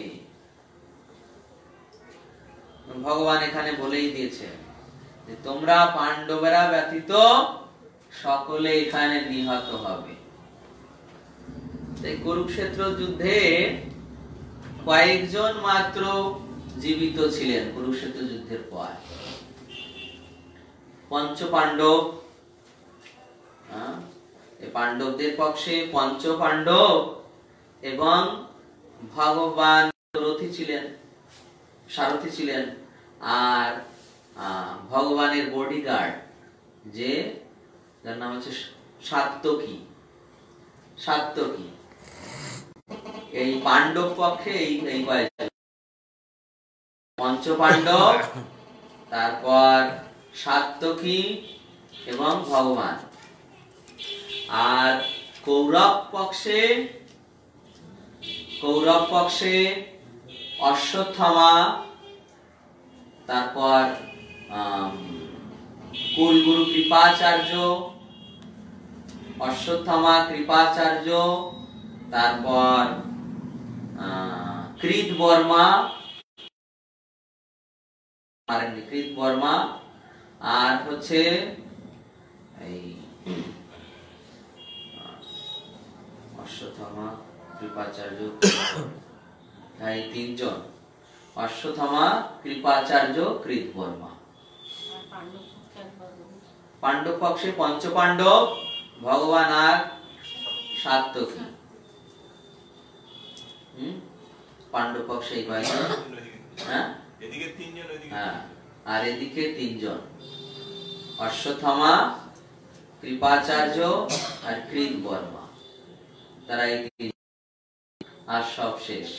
ভগবান এখানে বলেই দিয়েছে যে তোমরা পাণ্ডবেরা ব্যতীত সকলে এখানে নিহত হবে। কুরুক্ষেত্র যুদ্ধে কয়েকজন মাত্র জীবিত ছিলেন। কুরুক্ষেত্র যুদ্ধের পর পঞ্চ পাণ্ডব, পাণ্ডবদের পক্ষে পঞ্চ পাণ্ডব এবং ভগবান সারথী ছিলেন, আর ভগবানের বডিগার্ড যে যার নাম হচ্ছে সাত্যকী। এই পাণ্ডব পক্ষে এই কয়েকজন পঞ্চ পাণ্ডব, তারপর সাত্যকী এবং ভগবান। আর কৌরব পক্ষে অশ্বত্থামা, তারপর কুলগুরু কৃপাচার্য, অশ্বত্থামা কৃপাচার্য, তারপর কৃতবর্মা, আর হচ্ছে এই অশ্বত্থামা কৃপাচার্য, এই তিনজন, অশ্বত্থামা কৃপাচার্য কৃতবর্মা। পাণ্ডব পক্ষে পঞ্চপাণ্ডব, ভগবান আর সাত্যকী। পাণ্ডব পক্ষে এই কয়জন? হ্যাঁ, আর এদিকে তিনজন, অশ্বত্থামা, কৃপাচার্য আর কৃতবর্মা। তারা এই তিন, আর সব শেষ।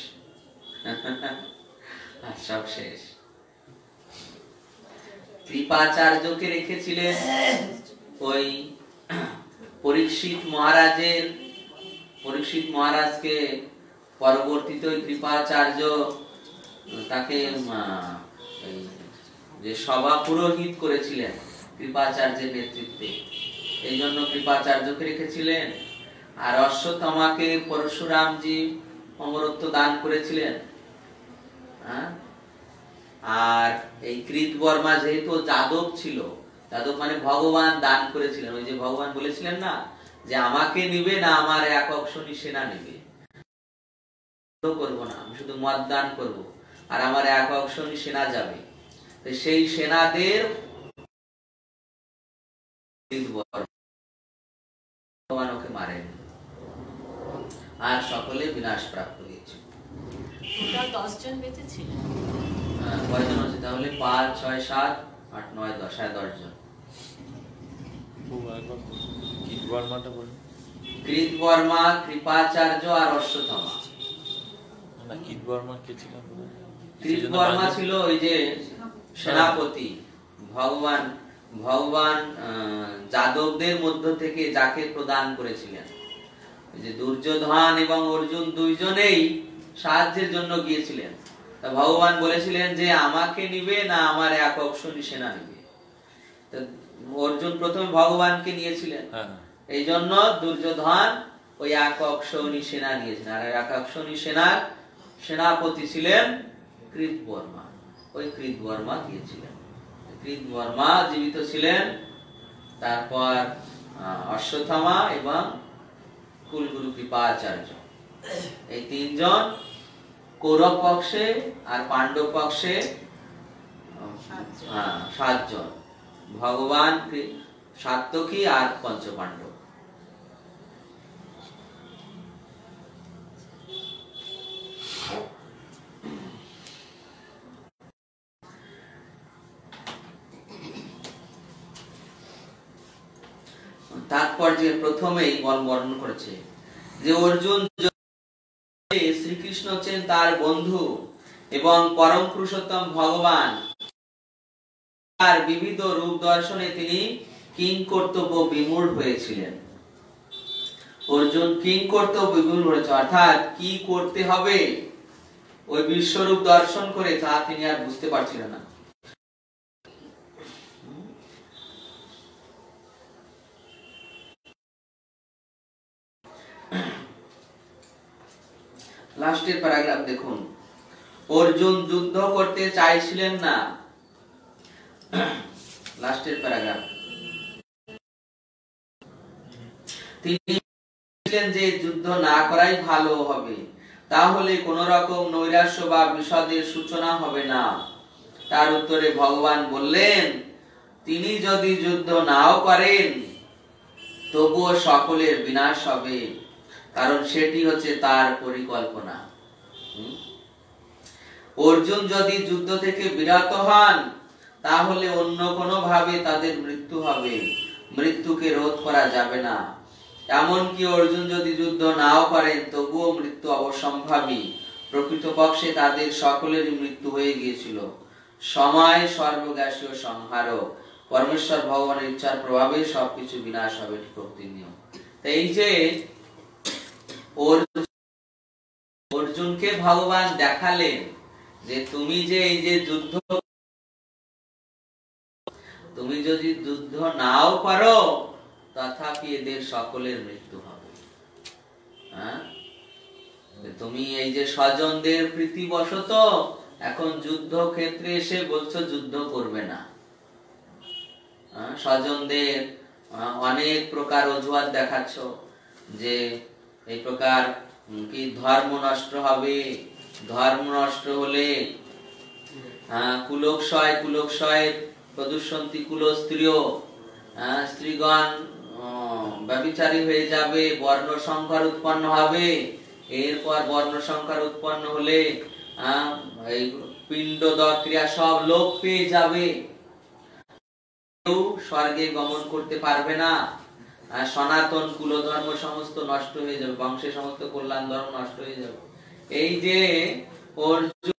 আর সব শেষ। কৃপাচার্যকে রেখেছিলেন ওই পরীক্ষিত মহারাজকে পরবর্তীতে ওই কৃপাচার্য তাকে যে সভা পুরোহিত করেছিলেন কৃপাচার্যের নেতৃত্বে, এই জন্য কৃপাচার্যকে রেখেছিলেন। আর অশ্বত্থামাকে পরশুরামজি অমরত্ব দান করেছিলেন। আর এই কৃতবর্মা যেহেতু যাদব ছিল, যাদব মানে ভগবান দান করেছিলেন। ওই যে ভগবান বলেছিলেন না যে আমাকে নিবে না আমার এক অক্ষণী সেনা নিবে, করবো না, আমি শুধু মত দান করবো আর আমার এক অক্ষণী সেনা যাবে। তো সেই সেনাদের ভগবান ওকে মারেন আর সকলে বিনাশ প্রাপ্ত হয়েছিল। কয়জন আছে তাহলে? 5, 6, 7, 8, 9, 10, 10 জন। কৃতবর্মা, কৃপাচার্য আর অশ্বত্থামা। কৃতবর্মা ছিল ওই যে সেনাপতি, ভগবান যাদবদের মধ্য থেকে যাকে প্রদান করেছিলেন। যে দুর্যোধন এবং অর্জুন দুইজনেই সাহায্যের জন্য গিয়েছিলেন। তা ভগবান বলেছিলেন যে আমাকে নিবে না আমার এক অক্ষণী সেনা নিবে। অর্জুন প্রথমে ভগবানকে নিয়েছিলেন, এই জন্য দুর্যোধন ওই এক অক্ষণী সেনা নিয়েছিলেন। আর এক অক্ষণী সেনার সেনাপতি ছিলেন কৃতবর্মা, ওই কৃতবর্মা গিয়েছিলেন। কৃতবর্মা জীবিত ছিলেন। তারপর অশ্বত্থামা এবং কুলগুরু কৃপাচার্য, এই তিনজন কৌরব পক্ষে, আর পাণ্ডব পক্ষে 7 জন, ভগবান, সাত্যকী আর পঞ্চপাণ্ডব। তারপর যে প্রথমেই বর্ণন করেছে যে অর্জুন শ্রীকৃষ্ণ হচ্ছেন তার বন্ধু এবং পরম পুরুষোত্তম ভগবান, তার বিবিধ রূপ দর্শনে তিনি কিংকর্তব্য বিমূঢ় হয়েছিলেন। অর্জুন কিংকর্তব্য বিমূঢ় হয়েছে, অর্থাৎ কি করতে হবে ওই বিশ্বরূপ দর্শন করে তা তিনি আর বুঝতে পারছিলেন না। লাস্টের প্যারাগ্রাফ দেখুন। অর্জুন যুদ্ধ করতে চাইছিলেন না, লাস্টের প্যারাগ্রাফ, তিনি বলেছিলেন যে যুদ্ধ না করাই ভালো হবে, তাহলে কোন রকম নৈরাশ্য বা বিষাদের সূচনা হবে না। তার উত্তরে ভগবান বললেন, তিনি যদি যুদ্ধ নাও করেন তবুও সকলের বিনাশ হবে, কারণ সেটি হচ্ছে তার পরিকল্পনা। অর্জুন যদি যুদ্ধ থেকে বিরত হন তাহলে অন্য কোনো ভাবে তাদের মৃত্যু হবে, মৃত্যুকে রোধ করা যাবে না। এমনকি অর্জুন যদি যুদ্ধ নাও করেন তবুও মৃত্যু অবশ্যম্ভাবী। প্রকৃতপক্ষে তাদের সকলেরই মৃত্যু হয়ে গিয়েছিল। সময় সর্বগ্রাসীয় সংহারক, পরমেশ্বর ভগবানের ইচ্ছার প্রভাবে সবকিছু বিনাশ হবে, এটি প্রকৃতির নিয়ম। তাই এই যে অর্জুনকে ভগবান দেখালেন যে তুমি যে এই যে যুদ্ধ, তুমি যদি যুদ্ধ নাও পারো তথাপি এদের সকলের মৃত্যু হবে। হ্যাঁ, তুমি এই যে স্বজনদের প্রীতিবশত এখন যুদ্ধ ক্ষেত্রে এসে বলছো যুদ্ধ করবে না, স্বজনদের অনেক প্রকার অজুহাত দেখাচ্ছ যে এই প্রকার কি ধর্ম নষ্ট হবে, ধর্ম নষ্ট হলে কুলক্ষয়ের প্রদূষন্তি কুল স্ত্রীও, স্ত্রীগণ ব্যভিচারী হয়ে যাবে, বর্ণ সংকর উৎপন্ন হবে, এরপর বর্ণ সংকর উৎপন্ন হলে এই পিণ্ডদক ক্রিয়া সব লোপ পেয়ে যাবে, কেউ স্বর্গে গমন করতে পারবে না, সনাতন কুল ধর্ম সমস্ত নষ্ট হয়ে যাবে, বংশের সমস্ত কল্যাণ ধর্ম নষ্ট হয়ে যাবে। এই যে অর্জুন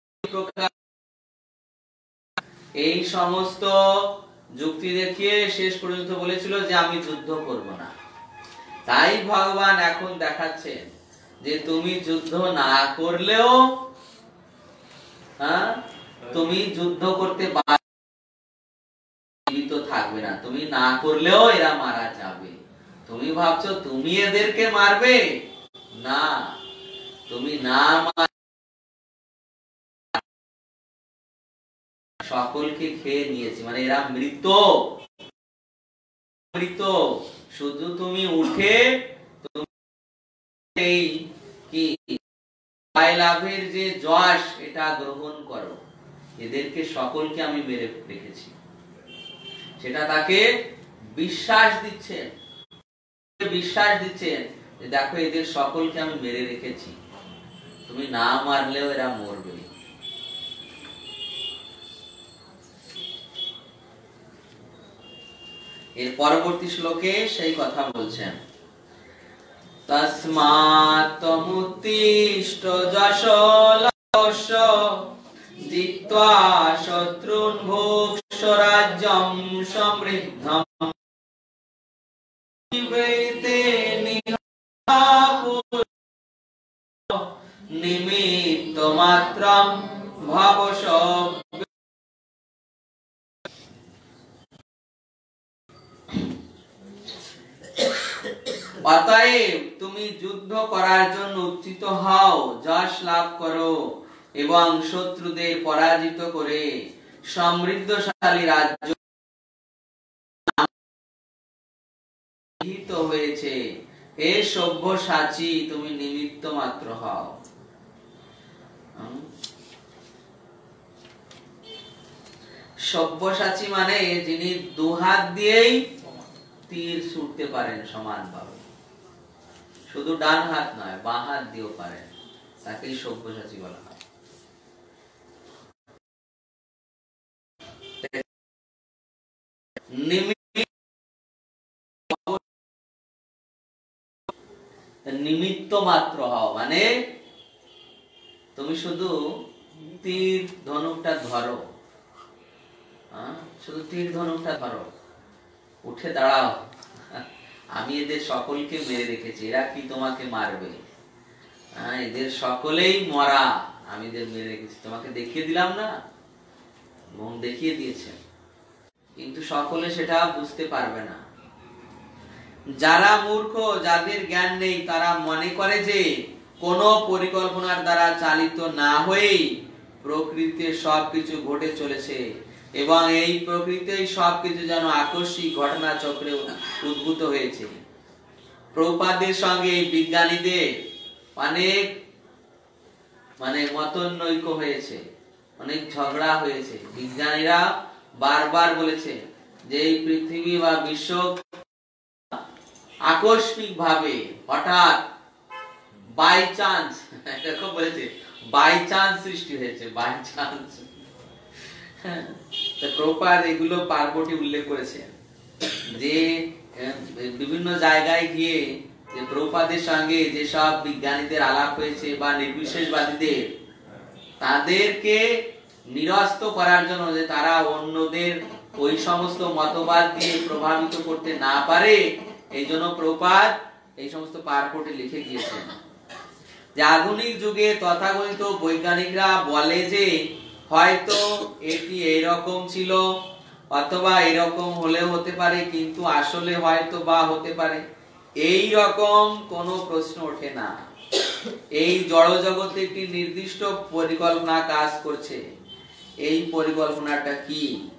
এই সমস্ত যুক্তি দেখিয়ে শেষ পর্যন্ত বলেছিল যে আমি যুদ্ধ করব না। তাই ভগবান এখন দেখাচ্ছেন যে তুমি যুদ্ধ না করলেও তুমি যুদ্ধ করতে জীবিত থাকবে না, তুমি না করলেও এরা মারা যাবে। তুমি ভাবছো তুমি এদেরকে মারবে না, তুমি না সকলকে খেয়ে নিয়েছি, মানে এরা মৃত মৃত। শুধু তুমি উঠে এই কি লাভের যে যশ এটা গ্রহণ করো, এদেরকে সকলকে আমি মেরে রেখেছি, সেটা তাকে বিশ্বাস দিচ্ছেন, বিশ্বাস দিচ্ছেন যে দেখো এদের সকলকে আমি মেরে রেখেছি, তুমি না মারলেও এরা মরবে। এর পরবর্তী শ্লোকে সেই কথা বলছেন, তস্মাৎ মুত্তিষ্ঠ যশোলস্য জিত্বা শত্রুন ভোক্ষ রাজ্যম সমৃদ্ধম নিমিত্ত মাত্রম ভাবস। অতএব তুমি যুদ্ধ করার জন্য উত্থিত হও, যশ লাভ করো এবং শত্রুদের পরাজিত করে সমৃদ্ধশালী রাজ্য হয়েছে। হে সব্যসাচী, তুমি নিমিত্ত মাত্র হও। সব্যসাচী মানে যিনি দুহাত দিয়েই তীর ছুটতে পারেন সমানভাবে, শুধু ডান হাত নয় বাঁ হাত দিয়েও পারেন, তাকেই সব্যসাচী বলা হয়। নিমিত্ত মাত্র হও মানে তুমি শুধু তীর ধনুকটা ধরো, শুধু তীর ধনুকটা ধরো, উঠে দাঁড়াও, আমি এদের সকলকে মেরে রেখেছি, এরা কি তোমাকে মারবে? এদের সকলেই মরা, আমি এদের মেরে রেখেছি, তোমাকে দেখিয়ে দিলাম না, এবং দেখিয়ে দিয়েছে, কিন্তু সকলে সেটা বুঝতে পারবে না। যারা মূর্খ, যাদের জ্ঞান নেই, তারা মনে করে যে কোন পরিকল্পনার দ্বারা চালিত না হয়েই প্রকৃতিতে সবকিছু ঘটে চলেছে এবং এই প্রকৃতিতে সবকিছু যেন আকস্মিক ঘটনা চক্রে উদ্ভূত হয়েছে। প্রভুপাদের সঙ্গে বিজ্ঞানীদের অনেক মতনৈক্য হয়েছে, অনেক ঝগড়া হয়েছে। বিজ্ঞানীরা বারবার বলেছে যে এই পৃথিবী বা বিশ্ব আকস্মিক ভাবে হঠাৎ বাই চান্স, এরকম বলেছে, বাই চান্স সৃষ্টি হয়েছে, বাই চান্স। প্রভুপাদ এগুলো পার্বতী উল্লেখ করেছে যে বিভিন্ন জায়গায় গিয়ে যে প্রভুপাদের সঙ্গে যেসব বিজ্ঞানীদের আলাপ হয়েছে বা নির্বিশেষবাদীদের, তাদেরকে নিরস্ত করার জন্য যে তারা অন্যদের ওই সমস্ত মতবাদ দিয়ে প্রভাবিত করতে না পারে, এই জন্য প্রভুপাদ এই সমস্ত পারপটে লিখে গিয়েছেন যে আধুনিক যুগে তথাকথিত বৈজ্ঞানিকরা বলে যে হয়তো এটি এইরকম ছিল অথবা এরকম হলেও হতে পারে, কিন্তু আসলে হয়তো বা হতে পারে, এই রকম কোনো প্রশ্ন ওঠে না। এই জড় জগতে একটি নির্দিষ্ট পরিকল্পনা কাজ করছে। এই পরিকল্পনাটা কি?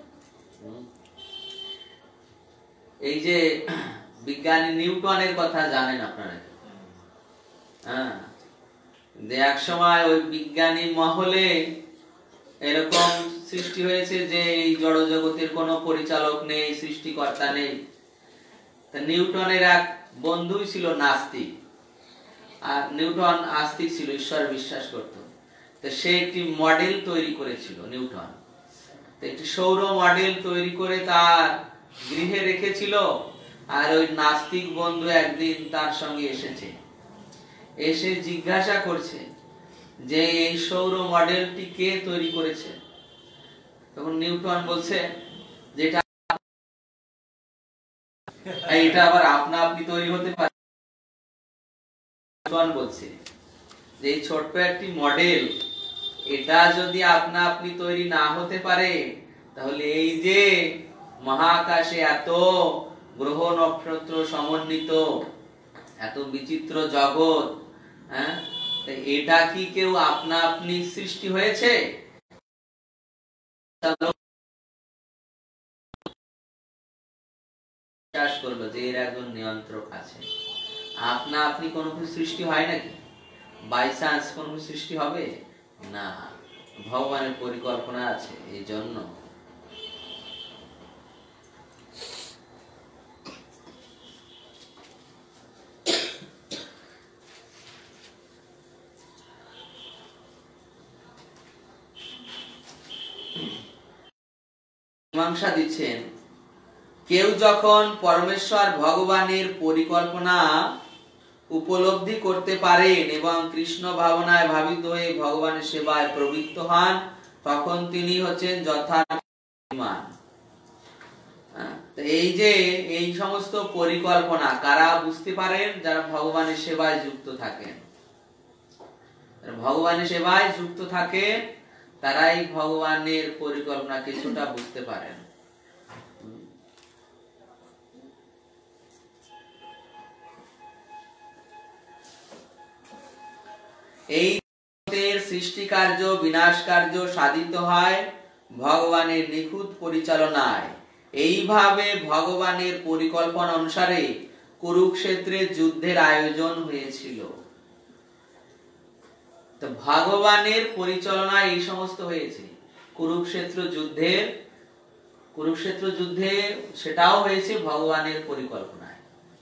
এই যে বিজ্ঞানী নিউটনের কথা জানেন আপনারা? হ্যাঁ, যে এক সময় ওই বিজ্ঞানী মহলে এরকম সৃষ্টি হয়েছে যে এই জড় জগতের কোনো পরিচালক নেই, সৃষ্টিকর্তা নেই। তা নিউটনের এক বন্ধুই ছিল নাস্তিক, আর নিউটন আস্তিক ছিল, ঈশ্বর বিশ্বাস করত। তো সে একটি মডেল তৈরি করেছিল নিউটন। তো একটি সৌর মডেল তৈরি করে তার গৃহে রেখেছিল। আর ওই নাস্তিক বন্ধু একদিন তার সঙ্গে এসেছে, এসে জিজ্ঞাসা করছে যে এই সৌর মডেলটি কে তৈরি করেছে? তখন নিউটন বলছে যে এটা আবার আপনা আপনি তৈরি হতে পারে। নিউটন বলছে যে এই ছোট্ট একটি মডেল, এটা যদি আপনা আপনি তৈরি না হতে পারে, তাহলে এই যে মহাকাশে এত গ্রহ নক্ষত্র সমন্বিত এত বিচিত্র জগৎ, হ্যাঁ, এটা কি কেউ আপনা আপনি সৃষ্টি হয়েছে? বিশ্বাস করলো যে এর একজন নিয়ন্ত্রক আছে। আপনা আপনি কোনো কিছু সৃষ্টি হয় নাকি? বাই চান্স কোনো কিছু সৃষ্টি হবে না, ভগবানের পরিকল্পনা আছে। এই জন্য মীমাংসা দিচ্ছেন, কেউ যখন পরমেশ্বর ভগবানের পরিকল্পনা উপলব্ধি করতে পারেন এবং কৃষ্ণ ভাবনায় ভাবিত হয়ে ভগবানের সেবায় প্রবৃত্ত হন, তখন তিনি হচ্ছেন যথার্থ বুদ্ধিমান। এই যে এই সমস্ত পরিকল্পনা কারা বুঝতে পারেন? যারা ভগবানের সেবায় যুক্ত থাকেন। ভগবানের সেবায় যুক্ত থাকেন তারাই ভগবানের পরিকল্পনা কিছুটা বুঝতে পারেন। এই সৃষ্টি কার্য বিনাশ কার্য সাধিত হয় ভগবানের নিখুঁত পরিচালনায়। এইভাবে ভগবানের পরিকল্পনা অনুসারে কুরুক্ষেত্রে যুদ্ধের আয়োজন হয়েছিল। তো ভগবানের পরিচালনায় এই সমস্ত হয়েছে। কুরুক্ষেত্র যুদ্ধে সেটাও হয়েছে ভগবানের পরিকল্পনায়।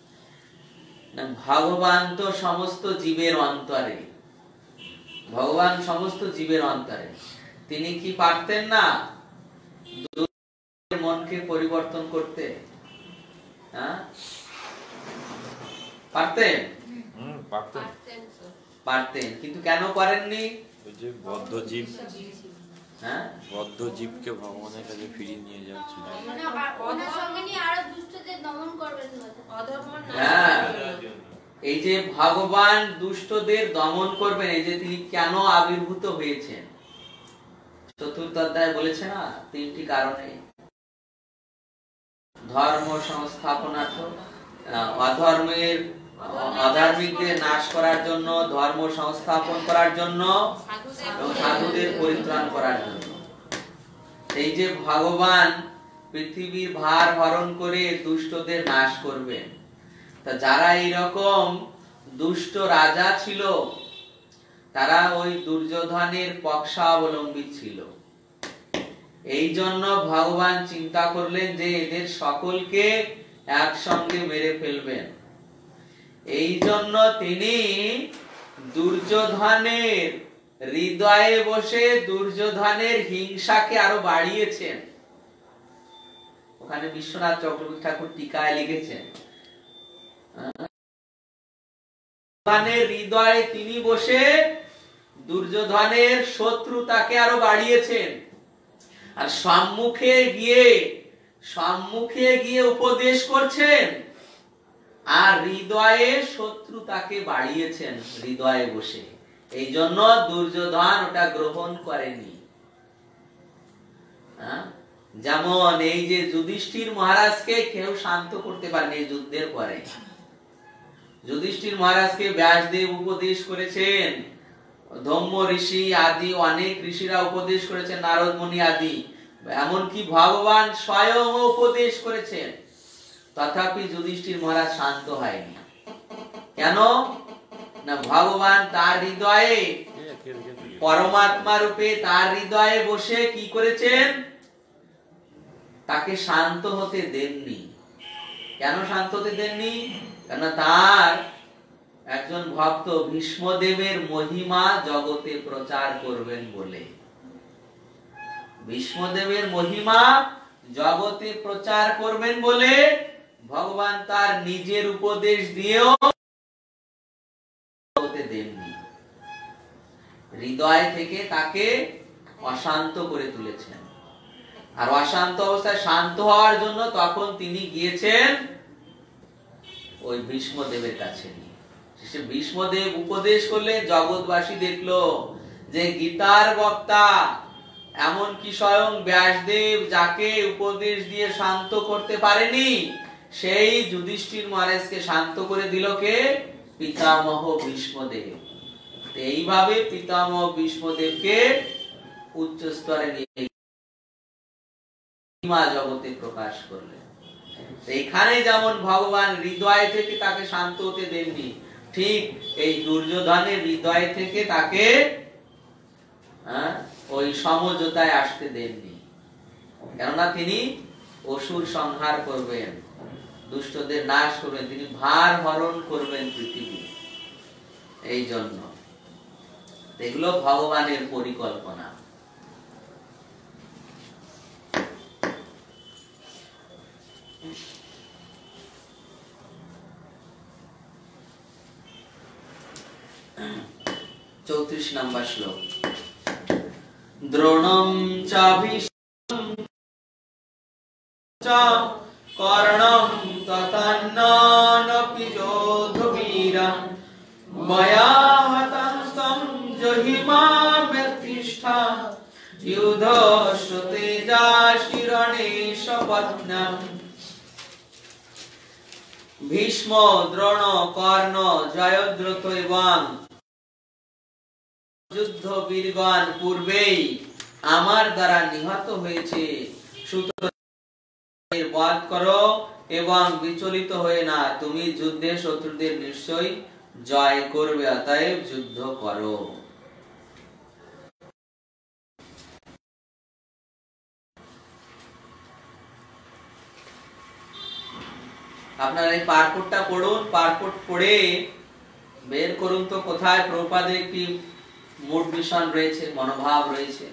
ভগবান তো সমস্ত জীবের অন্তরে, ভগবান সমস্ত জীবের অন্তরে। তিনি কি পারতেন না মনকে পরিবর্তন করতে? পারতেন? পারতেন, কিন্তু কেন করেননি? বদ্ধ জীবকে ভগবানের কাছে ফিরিয়ে নিয়ে যাচ্ছে। এই যে ভগবান দুষ্টদের দমন করবেন, এই যে তিনি কেন আবির্ভূত হয়েছেন, চতুর্থ অধ্যায় বলেছে না, তিনটি কারণে। ধর্ম সংস্থাপনার্থ, অধার্মিকদের নাশ করার জন্য, ধর্ম সংস্থাপন করার জন্য এবং সাধুদের পরিত্রাণ করার জন্য। এই যে ভগবান পৃথিবীর ভার হরণ করে দুষ্টদের নাশ করবেন, তা যারা এইরকম দুষ্ট রাজা ছিল তারা ওই দুর্যোধনের পক্ষাবলম্বী ছিল। এই জন্য ভগবান চিন্তা করলেন যে এদের সকলকে একসঙ্গে মেরে ফেলবেন। এই জন্য তিনি দুর্যোধনের হৃদয়ে বসে দুর্যোধনের হিংসাকে আরো বাড়িয়েছেন। ওখানে বিশ্বনাথ চক্রবর্তী ঠাকুর টিকায় লিখেছেন, হৃদয়ে তিনি বসে দুর্যোধনের শত্রুতাকে আরো বাড়িয়েছেন। আর সম্মুখে গিয়ে সম্মুখে গিয়ে উপদেশ করছেন, আর হৃদয়ে শত্রু তাকে বাড়িয়েছেন হৃদয়ে বসে। এই জন্য দুর্যোধন ওটা গ্রহণ করেনি। যেমন এই যে যুধিষ্ঠির মহারাজকে কেউ শান্ত করতে পারেনি যুদ্ধের পরে। যুধিষ্ঠির মহারাজকে ব্যাসদেব উপদেশ করেছেন, ধম্ম ঋষি আদি অনেক ঋষিরা উপদেশ করেছেন, নারদ মুনি আদি, এমনকি ভগবান স্বয়ং উপদেশ করেছেন, তথাপি যুধিষ্ঠির মহারাজ শান্ত হয়নি। কেন না, ভগবান তার হৃদয়ে পরমাত্মা রূপে তার হৃদয়ে বসে কি করেছেন, তাকে শান্ত হতে দেননি। কেন শান্ত হতে দেননি? কেন তার একজন ভক্ত ভীষ্মদেবের মহিমা জগতে প্রচার করবেন বলে। ভীষ্মদেবের মহিমা জগতে প্রচার করবেন বলে ভগবান তার নিজের উপদেশ দিয়েও দেননি। হৃদয় থেকে তাকে অশান্ত করে তুলেছেন। আর অশান্ত অবস্থায় শান্ত হওয়ার জন্য তখন তিনি গিয়েছেন ওই ভীষ্মদেবের কাছে। ভীষ্মদেব উপদেশ করলে জগৎবাসী দেখলো যে গীতার বক্তা, এমনকি স্বয়ং ব্যাসদেব যাকে উপদেশ দিয়ে শান্ত করতে পারেনি, সেই যুধিষ্ঠির মহারাজকে শান্ত করে দিল কে? পিতামহ ভীষ্মদেব। এইভাবে পিতামহ ভীষ্মদেবকে উচ্চ স্তরে নিয়ে জগতে প্রকাশ করলেন। এখানে যেমন ভগবান হৃদয় থেকে তাকে শান্ত হতে দেননি, ঠিক এই দুর্যোধনের হৃদয় থেকে তাকে ওই সমঝোতায় আসতে দেননি। কেননা তিনি অসুর সংহার করবেন, দুষ্টদের নাশ করবেন, তিনি ভার হরণ করবেন পৃথিবী। এই জন্য এগুলো ভগবানের পরিকল্পনা। চৌত্রিশ নম্বর শ্লোক। দ্রোণম চাভিষম কর্ণম তথান্নানপি যোধবীরম ময়া হতস্তম জহিমা ব্যতিষ্ঠা যুদ্ধস্য তেজাশিরণে সপত্নম। ভীষ্ম, দ্রোণ, কর্ণ, জয়দ্রথ এবং যুদ্ধ বীরগণ পূর্বেই আমার দ্বারা নিহত হয়েছে, সুতরাং বধ করো এবং বিচলিত হয়ে না, তুমি যুদ্ধে শত্রুদের নিশ্চয়ই জয় করবে, অতএব যুদ্ধ করো। আপনারা এই পারপটটা পড়ুন, পারপট পড়ে বের করুন তো কোথায় প্রভুপাদের কি মুড মিশন রয়েছে, মনোভাব রয়েছে।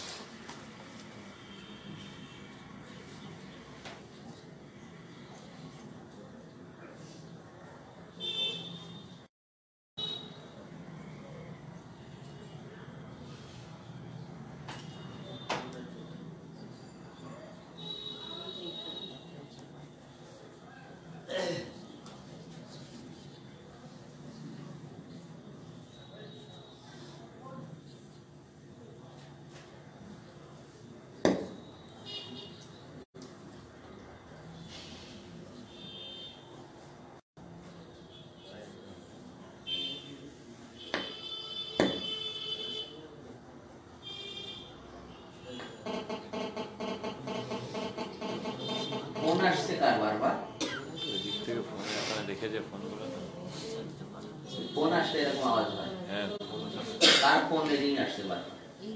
ফোন আসছে কার বারবার? ফোন আসলে এরকম আওয়াজ হয়। কার ফোন রিং আসছে বারবার?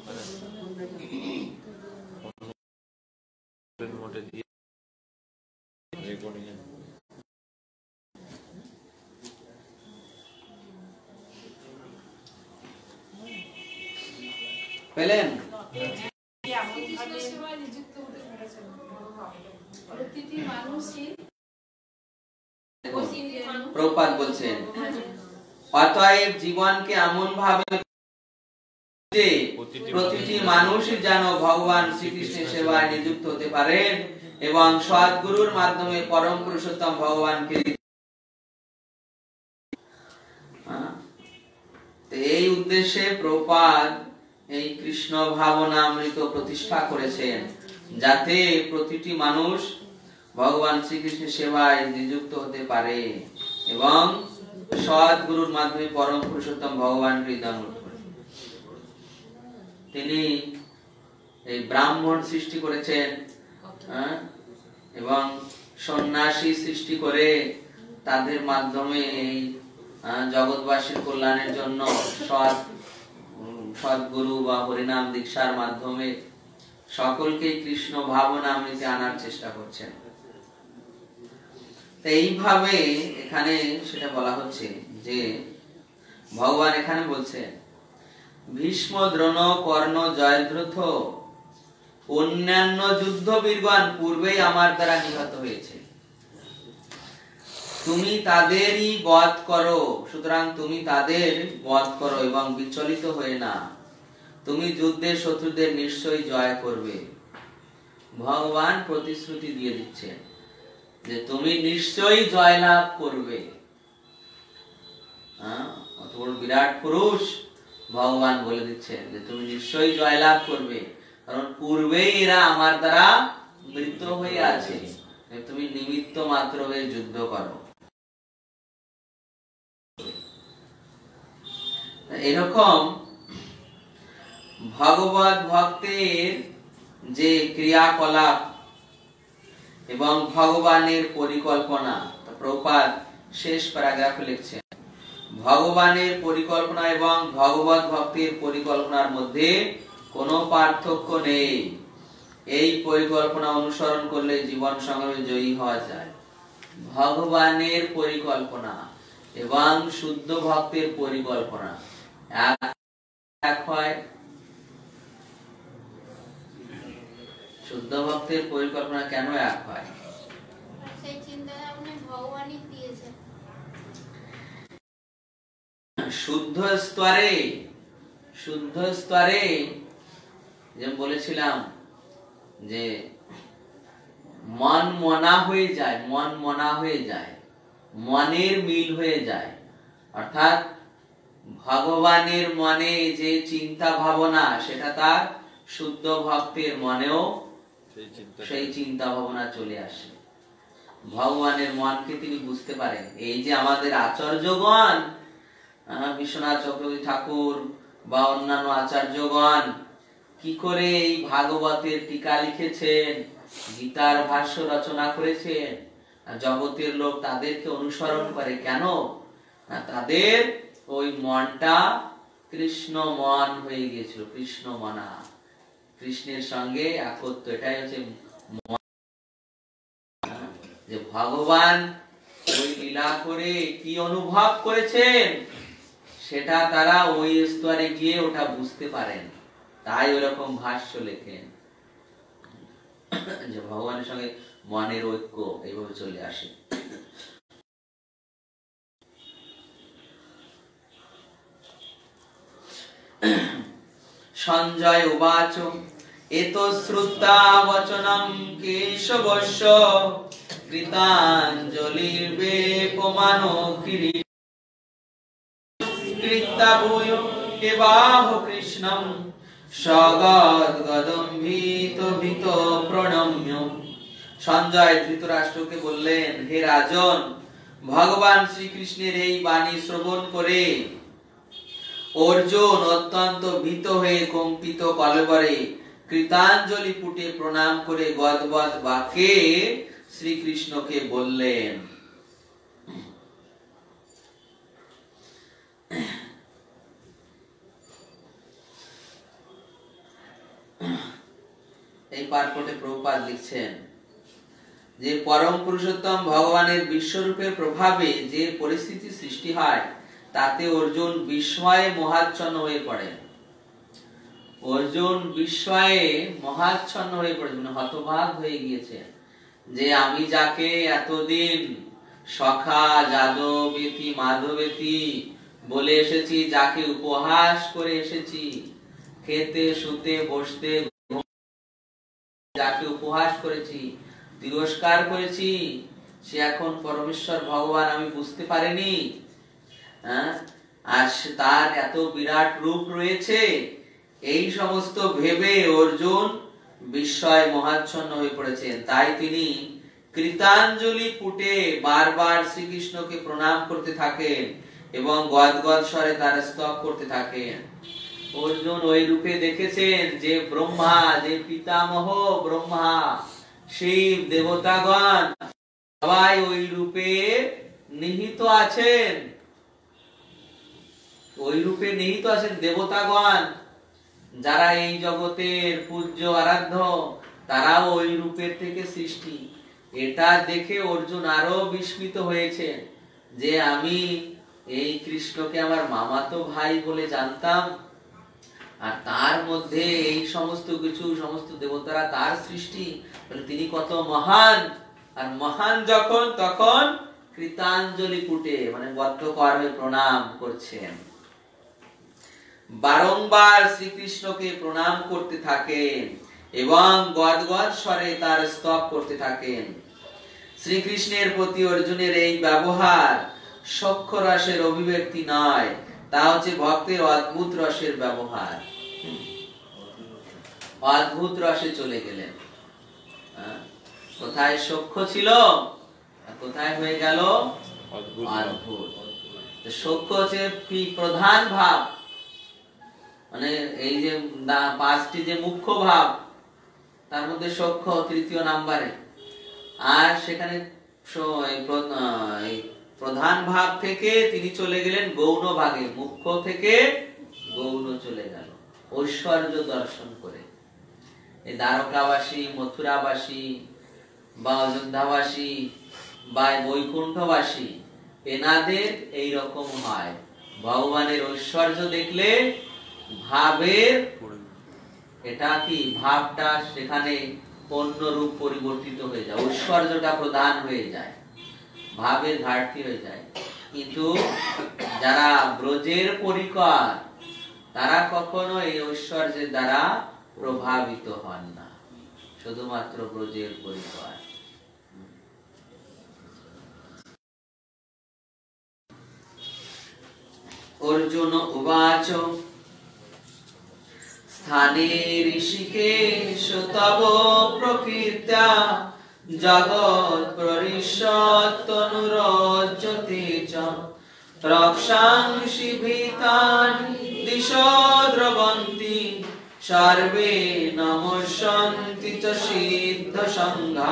পেলেন? প্রভুপাদ বলছেন, অতএব জীবনকে এমন ভাবে যে প্রতিটি মানুষ যেন ভগবান শ্রীকৃষ্ণের সেবায় নিযুক্ত হতে পারেন, এবং সদ্গুরুর মাধ্যমে পরম পুরুষোত্তম ভগবানকে এই উদ্দেশ্যে প্রভুপাদ এই কৃষ্ণ ভাবনামৃত প্রতিষ্ঠা করেছেন, যাতে প্রতিটি মানুষ ভগবান শ্রীকৃষ্ণের সেবায় নিযুক্ত হতে পারে এবং সদ্গুরুর মাধ্যমে পরম পুরুষোত্তম ভগবানকে হৃদয় করে। তিনি এই ব্রাহ্মণ সৃষ্টি করেছেন এবং সন্ন্যাসী সৃষ্টি করে তাদের মাধ্যমে এই জগৎবাসীর কল্যাণের জন্য সদ্গুরু বা হরিনাম দীক্ষার মাধ্যমে সকলকে কৃষ্ণ ভাবনামৃতে আনার চেষ্টা করছেন। এইভাবে এখানে সেটা বলা হচ্ছে যে ভগবান এখানে বলছেন ভীষ্ম, দ্রোণ, কর্ণ, জয়দ্রথ অন্যান্য যুদ্ধবীরগণ পূর্বেই আমার দ্বারা নিহত হয়েছে, তুমি তাদেরই বধ করো। সুতরাং তুমি তাদের বধ করো এবং বিচলিত হয়ে না, তুমি যুদ্ধে শত্রুদের নিশ্চয়ই জয় করবে। ভগবান প্রতিশ্রুতি দিয়ে দিচ্ছেন যে তুমি নিশ্চয়ই জয়লাভ করবে। অত বড় বিরাট পুরুষ ভগবান বলে দিচ্ছেন যে তুমি নিশ্চয়ই জয়লাভ করবে, কারণ পূর্বেই এরা আমার দ্বারা মৃত হয়ে আছে, তুমি নিমিত্ত মাত্র হয়ে যুদ্ধ করো। এরকম ভগবত ভক্তের যে ক্রিয়াকলাপ এবং ভগবানের পরিকল্পনা, প্রভুপাদ শেষ প্যারাগ্রাফে লিখছেন ভগবানের পরিকল্পনা এবং ভগবত ভক্তের পরিকল্পনার মধ্যে কোনো পার্থক্য নেই। এই পরিকল্পনা অনুসরণ করলে জীবন সংগ্রামে জয়ী হওয়া যায়। ভগবানের পরিকল্পনা এবং শুদ্ধ ভক্তের পরিকল্পনা এক হয়। শুদ্ধ ভক্তের পরিকল্পনা কেন এক হয়? সেই চিন্তা আপনি ভগবানই দিয়েছেন। শুদ্ধ স্তরে যেমন বলেছিলাম যে মন মনা হয়ে যায়, মনের মিল হয়ে যায়, অর্থাৎ ভগবানের মনে যে চিন্তা ভাবনা সেটা তার শুদ্ধ ভক্তের মনেও সেই চিন্তা ভাবনা চলে আসে। ভগবানের মনকে তিনি বুঝতে পারেন। এই যে আমাদের আচার্যগণ, বিশ্বনাথ চক্রবর্তী ঠাকুর বা অন্যান্য আচার্যগণ কি করে এই ভাগবতের টিকা লিখেছেন, গীতার ভাষ্য রচনা করেছেন, জগতের লোক তাদেরকে অনুসরণ করে কেন? না, তাদের ওই মনটা কৃষ্ণ মন হয়ে গিয়েছিল, কৃষ্ণ মনা, কৃষ্ণের সঙ্গে একত্র। এটাই হচ্ছে যে ভগবান ওই লীলা করে কি অনুভব করেছেন সেটা তারা ওই স্তরে গিয়ে ওটা বুঝতে পারেন, তাই ওরকম ভাষ্য লেখেন যে ভগবানের সঙ্গে মনের ঐক্য এইভাবে চলে আসে। সঞ্জয় উবাচ এতো শ্রুতা বচনম কেশবস্য কৃতাঞ্জলির্বেপমানো কৃত্তাভূয় কেবাহ কৃষ্ণম সগদ্গদম ভীত ভীত প্রণম্য। সঞ্জয় ধৃতরাষ্ট্রকে বললেন, হে রাজন, ভগবান শ্রীকৃষ্ণের এই বাণী শ্রবণ করে অর্জুন অত্যন্ত ভীত হয়ে কম্পিত কলেবরে কৃতাঞ্জলি পুটে প্রণাম করে গদগদ বাক্যে শ্রীকৃষ্ণকে বললেন। এই পার্বতে প্রভুপাদ লিখছেন যে পরম পুরুষোত্তম ভগবানের বিশ্বরূপের প্রভাবে যে পরিস্থিতি সৃষ্টি হয় তাতে অর্জুন বিস্ময়ে মোহাচ্ছন্ন হয়ে পড়েন। অর্জুন বিস্ময়ে মোহাচ্ছন্ন হয়ে পড়েন, মানে হতবাক হয়ে গিয়েছে যে আমি যাকে এতদিন সখা যাদবেতি মাধবেতি বলে এসেছি, যাকে উপহাস করে এসেছি, খেতে শুতে বসতে যাকে উপহাস করেছি, তিরস্কার করেছি, সে এখন পরমেশ্বর ভগবান আমি বুঝতে পারিনি, আর তার এত বিরাট রূপ রয়েছে, এই সমস্ত ভেবে অর্জুন বিস্ময় মহাচ্ছন্ন হয়ে পড়েছেন। তাই তিনি কৃতাঞ্জলি পুটে বারবার শ্রীকৃষ্ণকে প্রণাম করতে থাকেন এবং গদগদ স্বরে তার স্তব করতে থাকেন। অর্জুন ওই রূপে দেখেছেন যে ব্রহ্মা, যে পিতামহ ব্রহ্মা, শিব, দেবতাগণ সবাই ওই রূপে নিহিত আছেন। ওই রূপে নিহিত আছেন দেবতাগণ, যারা এই জগতের পূজ্য আরাধ্য, তারাও ওই রূপের থেকে সৃষ্টি। এটা দেখে অর্জুন আরো বিস্মিত হয়েছে যে আমি এই কৃষ্ণকে আমার মামাতো ভাই বলে জানতাম, আর তার মধ্যে এই সমস্ত কিছু, সমস্ত দেবতারা তার সৃষ্টি, তিনি কত মহান। আর মহান যখন, তখন কৃতাঞ্জলি পুটে মানে বদ্ধ কর্মে প্রণাম করছেন, বারংবার শ্রীকৃষ্ণকে প্রণাম করতে থাকেন এবং গদগদ স্বরে তার স্তব করতে থাকেন। শ্রীকৃষ্ণের প্রতি অর্জুনের এই ব্যবহার সখ্য রসের অভিব্যক্তি নয়, তা হচ্ছে ভক্তের অদ্ভুত রসের ব্যবহার। অদ্ভুত রসে চলে গেলেন। কোথায় সখ্য ছিল, কোথায় হয়ে গেল অদ্ভুত। সখ্য হচ্ছে প্রধান ভাব, মানে এই যে পাঁচটি যে মুখ্য ভাব, তার মধ্যে সখ্য তৃতীয় নাম্বারে। আর সেখানে প্রধান ভাব থেকে তিনি চলে গেলেন গৌণ ভাগে, মুখ্য থেকে গৌণ চলে গেল ঐশ্বর্য দর্শন করে। এই দ্বারকাবাসী, মথুরাবাসী বা অযোধ্যাবাসী বা বৈকুণ্ঠবাসী, এনাদের এইরকম হয়, ভগবানের ঐশ্বর্য দেখলে ভাবের এটা কি ভাবটা সেখানে অন্য রূপ পরিবর্তিত হয়ে যায়, ঐশ্বর্যটা প্রধান হয়ে যায়, ভাবের ঘাটতি হয়ে যায়। কিন্তু যারা ব্রজের পরিকর, তারা কখনো এই ঐশ্বর্যের দ্বারা প্রভাবিত হন না, শুধুমাত্র ব্রজের পরিকর। অর্জুন উবাচ স্থানে ঋষিকেশ তব প্রকৃত্যা জগৎ পরিষত্তনুরজ্যতে চ রক্ষাংসি ভীতানি দিশো দ্রবন্তি সর্বে নমস্যন্তি চ সিদ্ধ সংঘা।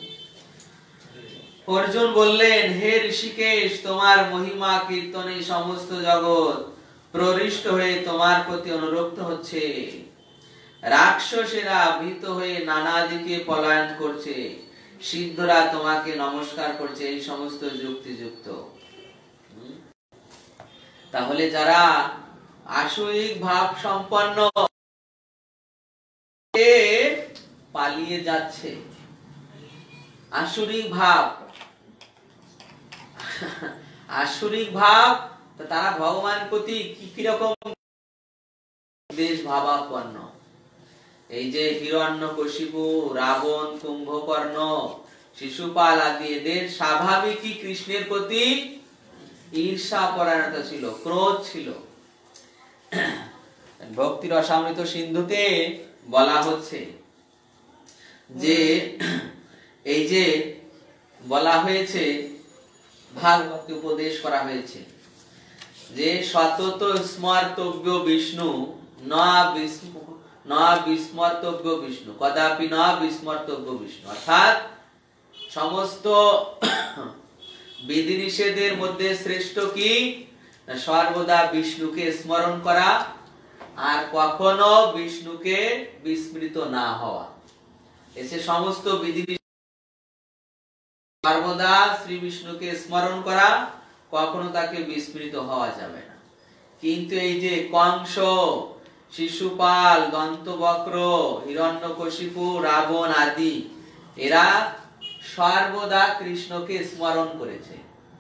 অর্জুন বললেন, হে ঋষিকেশ, তোমার মহিমা কীর্তনে সমস্ত জগৎ প্রহৃষ্ট হয়ে তোমার প্রতি অনুরক্ত হচ্ছে। রাক্ষসেরা ভীত হয়ে নানা দিকে পলায়ন করছে, সিদ্ধরা তোমাকে নমস্কার করছে, এই সমস্ত যুক্তিযুক্ত। তাহলে যারা আসরিক ভাব সম্পন্ন পালিয়ে যাচ্ছে, আসরিক ভাব, আসরিক ভাব, তারা ভগবান প্রতি কি রকম দেশ ভাবাপন্ন। এই যে হিরণ্যকশিপু, রাবণ, কুম্ভকর্ণ, শিশুপাল আদি, এদের স্বাভাবিকই কৃষ্ণের প্রতি ঈর্ষা পরায়ণতা ছিল, ক্রোধ ছিল। ভক্তি রসামৃত সিন্ধুতে বলা হচ্ছে যে এই যে বলা হয়েছে, ভাগবত উপদেশ করা হয়েছে যে সতত স্মর্তব্য বিষ্ণু না বিস্মর্তব্য বিষ্ণু, কদাপি না বিস্মর্তব্য বিষ্ণু। অর্থাৎ সমস্ত বিধি নিষেধের মধ্যে শ্রেষ্ঠ কি, সর্বদা বিষ্ণুকে স্মরণ করা আর কখনো বিষ্ণুকে বিস্মৃত না হওয়া। এসে সমস্ত বিধি সর্বদা শ্রী বিষ্ণুকে স্মরণ করা, কখনো তাকে বিস্মৃত হওয়া যাবে না। কিন্তু এই যে কংস, শিশুপাল, দন্তবক্র, হিরণ্যকশিপু, রাবণ আদি, এরা সর্বদা কৃষ্ণকে স্মরণ করেছে,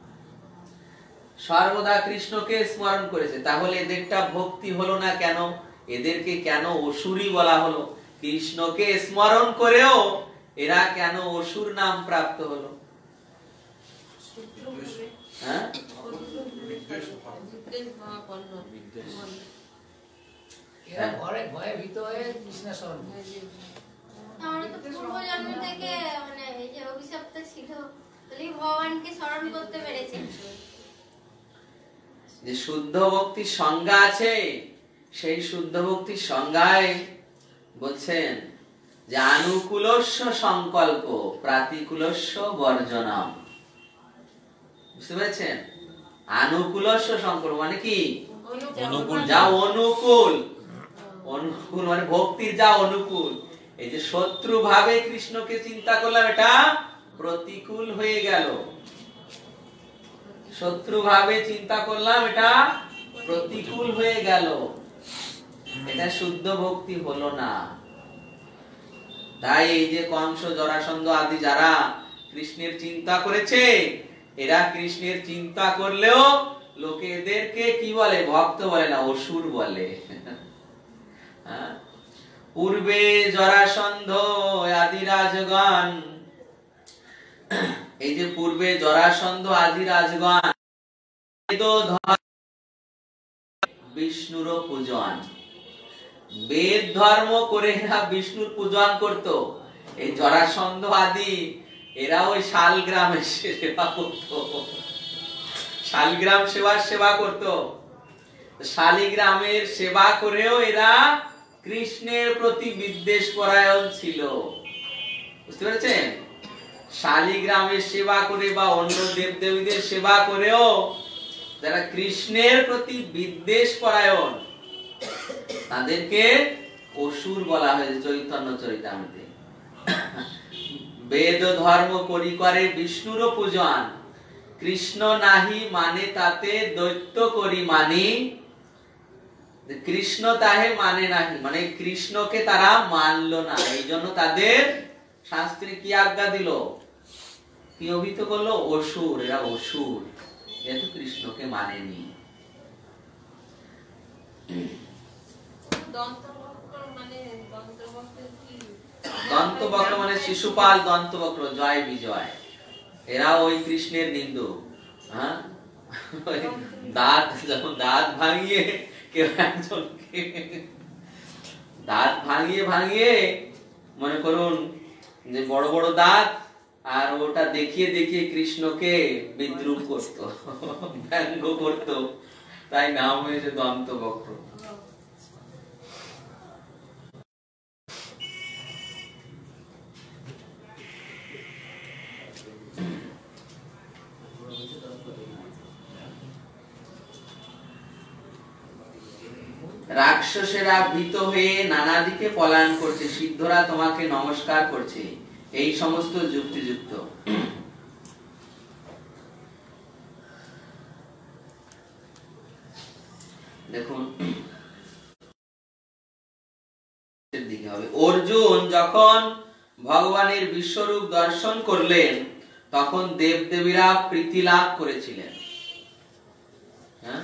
সর্বদা কৃষ্ণকে স্মরণ করেছে। তাহলে এদেরটা ভক্তি হলো না কেন? এদেরকে কেন অসুরী বলা হলো? কৃষ্ণকে স্মরণ করেও এরা কেন অসুর নাম প্রাপ্ত হলো? হ্যাঁ, এরা ভয়ে ভয়ে ভীত হয়ে কৃষ্ণের স্মরণ করে। আমরা তো পূর্বজন্ম থেকে মানে এই যে অভিশপ্ত ছিল, তাহলে ভগবানকে স্মরণ করতে পেরেছে। যে শুদ্ধ ভক্তির সংজ্ঞা আছে, সেই শুদ্ধ ভক্তির সংজ্ঞায় বলছেন যে আনুকূলস্য সংকল্প প্রাতিকূলস্য বর্জনম। বুঝতে পেরেছেন? আনুকূলস্য সংকল্প মানে কি? অনুকূল যা অনুকূল, অনুকূল মানে ভক্তির যা অনুকূল। এই যে শত্রু ভাবে কৃষ্ণকে চিন্তা করলাম, এটা প্রতিকূল হয়ে গেল। শত্রু ভাবে চিন্তা করলাম, এটা প্রতিকূল হয়ে গেল। এটা শুদ্ধ ভক্তি হলো না। তাই এই যে কংস, জরাসন্ধ আদি যারা কৃষ্ণের চিন্তা করেছে, এরা কৃষ্ণের চিন্তা করলেও লোকে এদেরকে কি বলে? ভক্ত বলে না, অসুর বলে। পূর্বে জরাসন্ধ আদি রাজগণ, এই যে পূর্বে জরাসন্ধ আদি রাজগণ বিষ্ণুর পূজন, বেদ ধর্ম করে এরা বিষ্ণুর পূজন করত। এই জরাসন্ধ আদি এরা ওই শালগ্রামের সেবা করত, শালগ্রাম সেবা করত। শালিগ্রামের সেবা করেও এরা কৃষ্ণের প্রতি বিদ্বেষ পরায়ণ ছিল। বুঝতে পেরেছেন? শালিগ্রামের সেবা করে বা অন্য দেবদেবীদের সেবা করেও যারা কৃষ্ণের প্রতি বিদ্বেষ পরায়ণ, তাদেরকে অসুর বলা হয়েছে চৈতন্য চরিতামৃতে। বেদ ধর্ম করি করে বিষ্ণুর পূজন, কৃষ্ণ নাহি মানে তাতে দৈত্য করি মানি। কৃষ্ণ তাহে মানে নাহি, মানে কৃষ্ণকে তারা মানলো না, এই জন্য তাদের শাস্ত্রে কি আজ্ঞা দিল? কি অভিহিত করলো? অসুর, এরা অসুর, যেহেতু কৃষ্ণকে মানেনি। দন্তবক্র মানে শিশুপাল, দন্তবক্র জয় বিজয়, এরা ওই কৃষ্ণের নিন্দু। হ্যাঁ, দাঁত যখন দাঁত ভাঙিয়ে কেউ একজনকে দাঁত ভাঙিয়ে ভাঙিয়ে মনে করুন যে বড় বড় দাঁত, আর ওটা দেখিয়ে দেখিয়ে কৃষ্ণকে বিদ্রুপ করত, ব্যঙ্গ করত, তাই নাম হয়েছে দন্তবক্র। রাক্ষসেরা ভীত হয়ে নানা দিকে পলায়ন করছে, সিদ্ধরা তোমাকে নমস্কার করছে, এই সমস্ত যুক্তিযুক্ত। দেখুন দিকে হবে। অর্জুন যখন ভগবানের বিশ্বরূপ দর্শন করলেন, তখন দেবদেবীরা প্রীতি লাভ করেছিলেন। হ্যাঁ,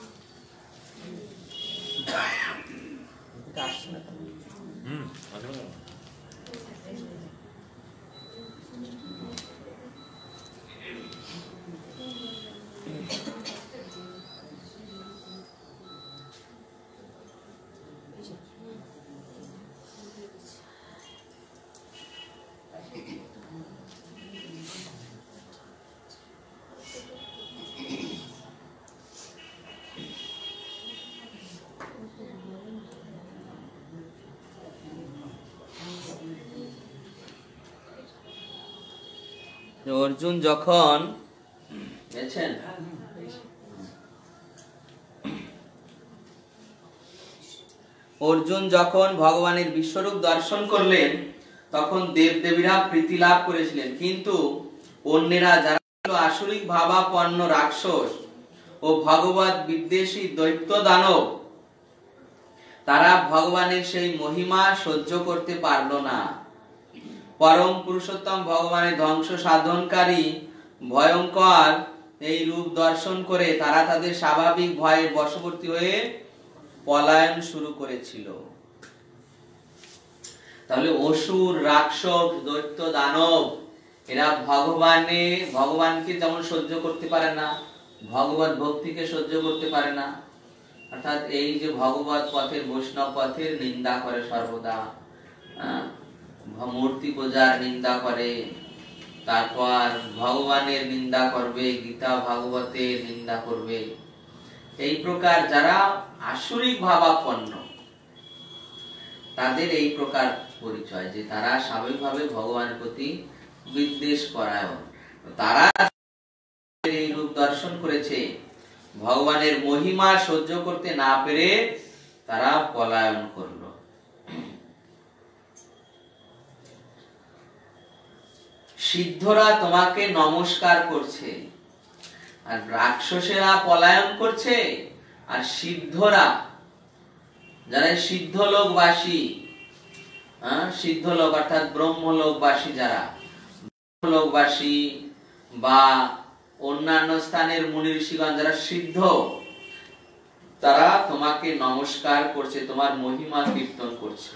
অর্জুন যখন দেখছেন অর্জুন যখন ভগবানের বিশ্বরূপ দর্শন করলেন, তখন দেবদেবীরা প্রীতি লাভ করেছিলেন, কিন্তু অন্যেরা যারা আসরিক ভাবাপন্ন রাক্ষস ও ভগবত বিদ্বেষী দৈত্য দানব, তারা ভগবানের সেই মহিমা সহ্য করতে পারল না। পরম পুরুষোত্তম ভগবানের ধ্বংস সাধনকারী ভয়ঙ্কর এই রূপ দর্শন করে তারা তাদের স্বাভাবিক ভয়ের বশবর্তী হয়ে পলায়ন শুরু করেছিল। তাহলে অসুর, রাক্ষস, দৈত্য, দানব এরা ভগবানকে যেমন সহ্য করতে পারে না, ভগবত ভক্তিকে সহ্য করতে পারে না, অর্থাৎ এই যে ভগবত পথের, বৈষ্ণব পথের নিন্দা করে সর্বদা, মূর্তি পূজার নিন্দা করে, তারপর ভগবানের নিন্দা করবে, গীতা ভাগবতের নিন্দা করবে। এই প্রকার যারা আসুরিক ভাবাপন্ন তাদের এই প্রকার পরিচয়, যে তারা স্বাভাবিকভাবে ভগবানের প্রতি বিদ্বেষ পরায়ণ। তারা এই রূপ দর্শন করেছে, ভগবানের মহিমা সহ্য করতে না পেরে তারা পলায়ন করলো। সিদ্ধরা তোমাকে নমস্কার করছে, আর রাক্ষসেরা পলায়ন করছে, আর সিদ্ধরা, যারা সিদ্ধলোকবাসী, সিদ্ধলোক অর্থাৎ ব্রহ্মলোকবাসী, যারা ব্রহ্মলোকবাসী বা অন্যান্য স্থানের মুনি ঋষিগণ যারা সিদ্ধ, তারা তোমাকে নমস্কার করছে, তোমার মহিমা কীর্তন করছে।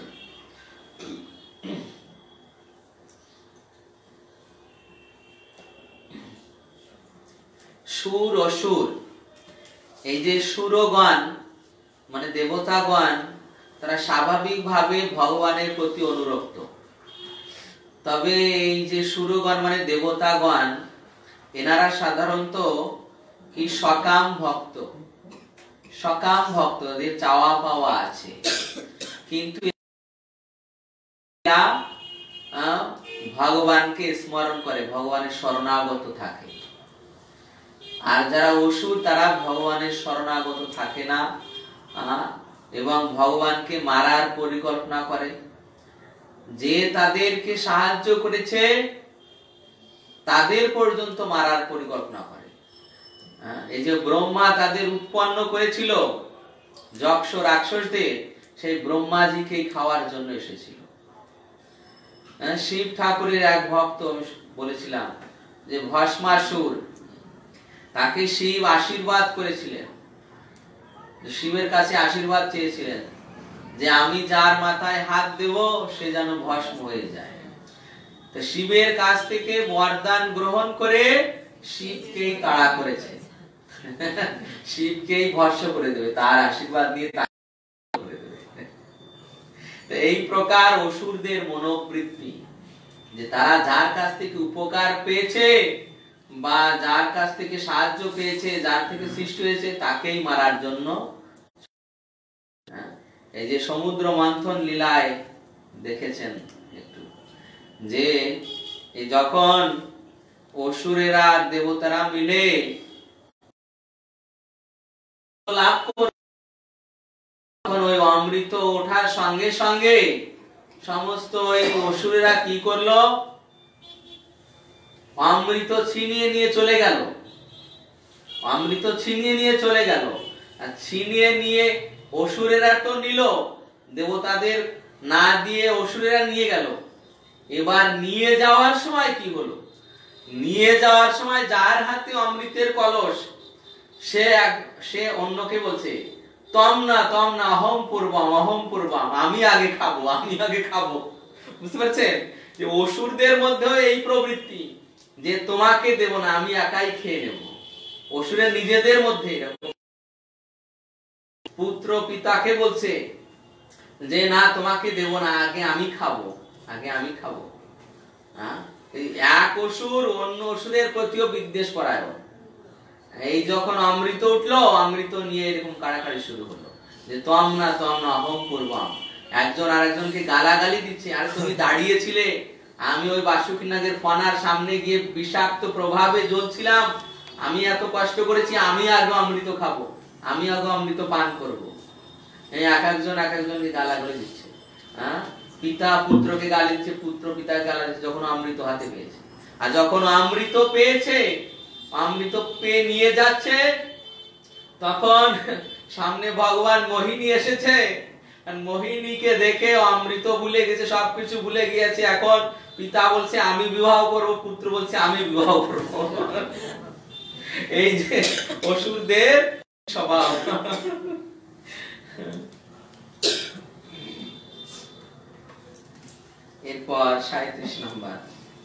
সুর অসুর, এই যে সুরগণ মানে দেবতাগণ, তারা স্বাভাবিকভাবে ভগবানের প্রতি অনুরক্ত। তবে এই যে সুরগণ মানে দেবতাগণ, এনারা সাধারণত কি সকাম ভক্ত, সকাম ভক্ত, এদের চাওয়া পাওয়া আছে, কিন্তু ভগবানকে স্মরণ করে, ভগবানের শরণাগত থাকে। আর যারা অসুর তারা ভগবানের শরণাগত থাকে না এবং ভগবানকে মারার পরিকল্পনা করে। যে তাদেরকে সাহায্য করেছে তাদের পর্যন্ত মারার পরিকল্পনা করে। এই যে ব্রহ্মা তাদের উৎপন্ন করেছিল, যক্ষ রাক্ষসদের, সেই ব্রহ্মাজিকে খাওয়ার জন্য এসেছিল। শিব ঠাকুরের এক ভক্ত, আমি বলেছিলাম যে ভস্মাসুর, তাকে শিব আশীর্বাদ করেছিলেন, শিবের কাছে আশীর্বাদ চেয়েছিলেন যে আমি যার মাথায় হাত দেব সে যেন ভস্ম হয়ে যায়। তো শিবের কাছ থেকে বরদান গ্রহণ করে শিবকেই কাড়া করেছে, শিবকেই ভস্ম করে দেবে, তার আশীর্বাদ দিয়ে করে দেবে। এই প্রকার অসুরদের মনোবৃত্তি, যে তারা যার কাছ থেকে উপকার পেয়েছে বা যার কাছ থেকে সাহায্য পেয়েছে, যার থেকে সৃষ্টি হয়েছে, তাকেই মারার জন্য। এই যে সমুদ্র মন্থন লীলায় দেখেছেন একটু, যে যখন অসুরেরা দেবতারা মিলে লাভ করে, তখন ওই অমৃত ওঠার সঙ্গে সঙ্গে সমস্ত ওই অসুরেরা কি করলো, অমৃত ছিনিয়ে নিয়ে চলে গেল, অমৃত ছিনিয়ে নিয়ে চলে গেল। আর ছিনিয়ে নিয়ে অসুরেরা তো নিল, দেবতাদের না দিয়ে অসুরেরা নিয়ে গেল। এবার নিয়ে যাওয়ার সময় কি হলো, নিয়ে যাওয়ার সময় যার হাতে অমৃতের কলস, সে অন্যকে বলছে তম না অহম পূর্বম, আমি আগে খাবো, আমি আগে খাবো। বুঝতে পারছেন যে অসুরদের মধ্যেও এই প্রবৃত্তি, যে তোমাকে দেব না, আমি একাই খেয়ে নেব। অসুরের নিজেদের মধ্যে পুত্র পিতাকে বলছে যে না, তোমাকে দেব না, আগে আমি খাবো, আগে আমি খাবো। এক অসুর অন্য অসুরের প্রতিও বিদ্বেষ পরায়ণ। এই যখন অমৃত উঠলো, অমৃত নিয়ে এরকম কাড়াকাড়ি শুরু হলো, যে তম না অহম পূর্বম। একজন আরেকজনকে গালাগালি দিচ্ছে, আর তুমি দাঁড়িয়েছিলে, আমি ওই বাসুকিনাগের ফনার সামনে গিয়ে বিষাক্ত প্রভাবে জ্বলছিলাম, আমি এত কষ্ট করেছি, আমি আগে অমৃত খাবো, আমি আগে অমৃত পান করব। এই এক একজনকে গালাগালি দিচ্ছে। পিতা পুত্রকে গালি দিচ্ছে, পুত্র পিতাকে গালি দিচ্ছে, যখন অমৃত হাতে পেয়েছে। আর যখন অমৃত পেয়েছে, অমৃত পেয়ে নিয়ে যাচ্ছে, তখন সামনে ভগবান মোহিনী এসেছে। মোহিনীকে দেখে অমৃত ভুলে গেছে, সবকিছু ভুলে গিয়েছে। এখন পিতা বলছে আমি বিবাহ করব, পুত্র বলছে আমি বিবাহ করব। এই যে অসুরদের স্বভাব। এরপর 37 নম্বর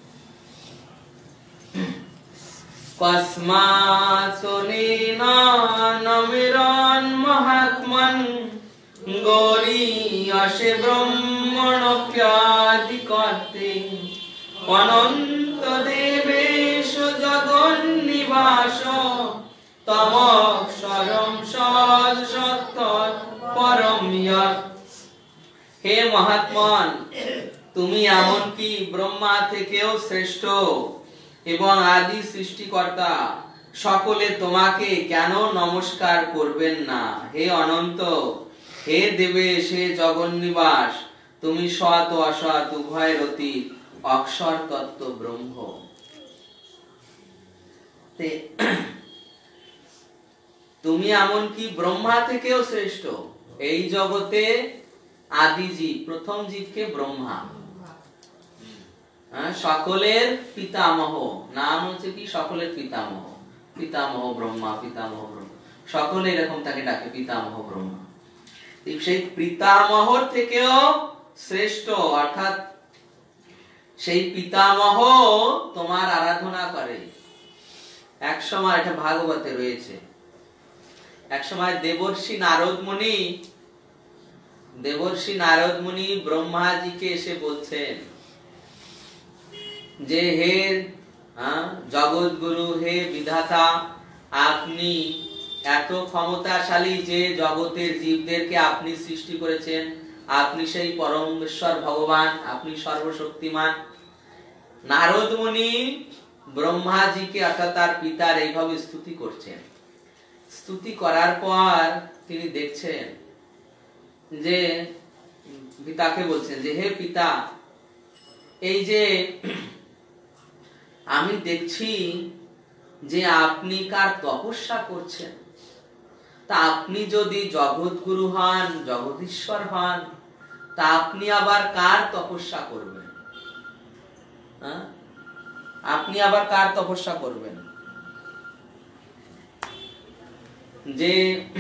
কসমাৎ নমিরন মহাত্মন গৌরীয়সে ব্রহ্মণপ্যাদিকর্তে অনন্ত দেবেশ জগন্নিবাস তমক্ষরম সৎ পরম ইয়ৎ। হে মহাত্মন, তুমি এমনকি ব্রহ্মা থেকেও শ্রেষ্ঠ এবং আদি সৃষ্টিকর্তা, সকলে তোমাকে কেন নমস্কার করবেন না? হে অনন্ত, হে দেবেশ, হে জগন্নিবাস, তুমি সৎ ও অসৎ উভয়ের অতীত অক্ষর তত্ত্ব ব্রহ্ম। তুমি এমনকি ব্রহ্মা থেকেও শ্রেষ্ঠ। এই জগতে আদি জীব, প্রথম জীবকে ব্রহ্মা, সকলের পিতামহ, নাম হচ্ছে কি সকলের পিতামহ, পিতামহ ব্রহ্মা, পিতামহ ব্রহ্মা, সকলে এরকম তাকে ডাকে পিতামহ ব্রহ্মা। সেই পিতামহর থেকেও শ্রেষ্ঠ, অর্থাৎ সেই পিতামহ তোমার আরাধনা করে। এক সময়, এটা ভাগবতে রয়েছে, এক সময় দেবর্ষি নারদ মুনি ব্রহ্মাজিকে এসে বলছেন যে হে জগৎগুরু, হে বিধাতা, আপনি এত ক্ষমতাশালী যে জগতের জীবদেরকে আপনি সৃষ্টি করেছেন, আপনি সেই পরমেশ্বর ভগবান, আপনি সর্বশক্তিমান। নারদ মুনি ব্রহ্মাজিকে অর্থাৎ তার পিতার এইভাবে স্তুতি করছেন। স্তুতি করার পর তিনি দেখছেন যে পিতাকে বলছেন যে হে পিতা, এই যে আমি দেখছি যে আপনি কার তপস্যা করছেন, তা আপনি যদি জগৎগুরু হন, জগদীশ্বর হন, তা আপনি আবার কার তপস্যা করবেন? আপনি আবার কার তপস্যা করবেন? যে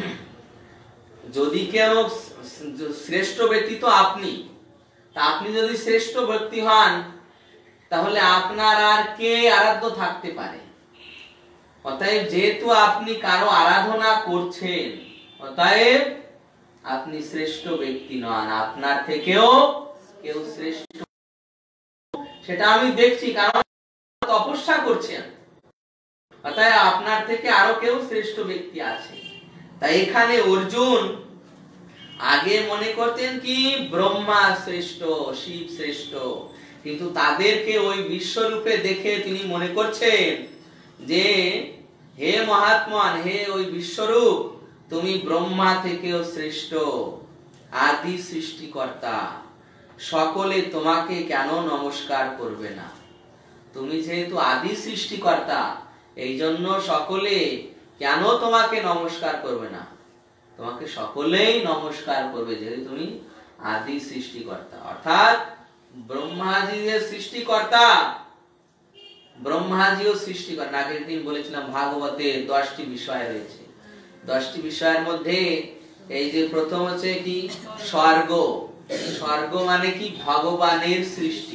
যদি কেউ শ্রেষ্ঠ ব্যক্তি তো আপনি, তা আপনি যদি শ্রেষ্ঠ ব্যক্তি হন, তাহলে আপনার আর কে আরাধ্য থাকতে পারে? অতএব যেহেতু আপনি কারো আরাধনা করছেন, অতএব আপনি শ্রেষ্ঠ ব্যক্তি নন, আপনার থেকেও কেউ শ্রেষ্ঠ, সেটা আমি দেখছি, কারণ তপস্যা করছেন, অতএব আপনার থেকে আরো কেউ শ্রেষ্ঠ ব্যক্তি আছে। তাই এখানে অর্জুন আগে মনে করতেন কি ব্রহ্মা শ্রেষ্ঠ, শিব শ্রেষ্ঠ, কিন্তু তাদেরকে ওই বিশ্বরূপে দেখে তিনি মনে করছেন যে হে মহাত্মন, হে ওই বিশ্বরূপ, তুমি ব্রহ্মা থেকেও শ্রেষ্ঠ, আদি সৃষ্টিকর্তা, সকলে তোমাকে কেন নমস্কার করবে না? তুমি যেহেতু আদি সৃষ্টিকর্তা, এই জন্য সকলে কেন তোমাকে নমস্কার করবে না? তোমাকে সকলেই নমস্কার করবে, যেহেতু তুমি আদি সৃষ্টিকর্তা। অর্থাৎ ব্রহ্মাজি যে সৃষ্টিকর্তা, ব্রহ্মাজিও সৃষ্টিকর্তা। আগের দিন বলেছিলাম ভাগবতে 10টি বিষয় রয়েছে। 10টি বিষয়ের মধ্যে এই যে প্রথম হচ্ছে কি স্বর্গ। স্বর্গ মানে কি ভগবানের সৃষ্টি।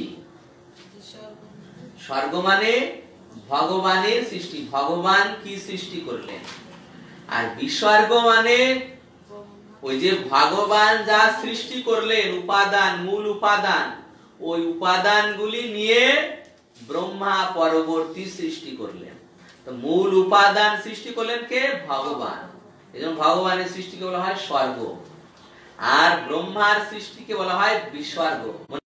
স্বর্গ মানে ভগবানের সৃষ্টি, ভগবান কি সৃষ্টি করলেন। আর বিসর্গ মানে ওই যে ভগবান যা সৃষ্টি করলেন, উপাদান, মূল উপাদান, ওই উপাদানগুলি নিয়ে ব্রহ্মা পরবর্তী সৃষ্টি করলেন। তো মূল উপাদান সৃষ্টি করলেন কে? ভগবান। এজন্য ভগবানের সৃষ্টিকে বলা হয় স্বর্গ, আর ব্রহ্মার সৃষ্টিকে বলা হয় বিসর্গ।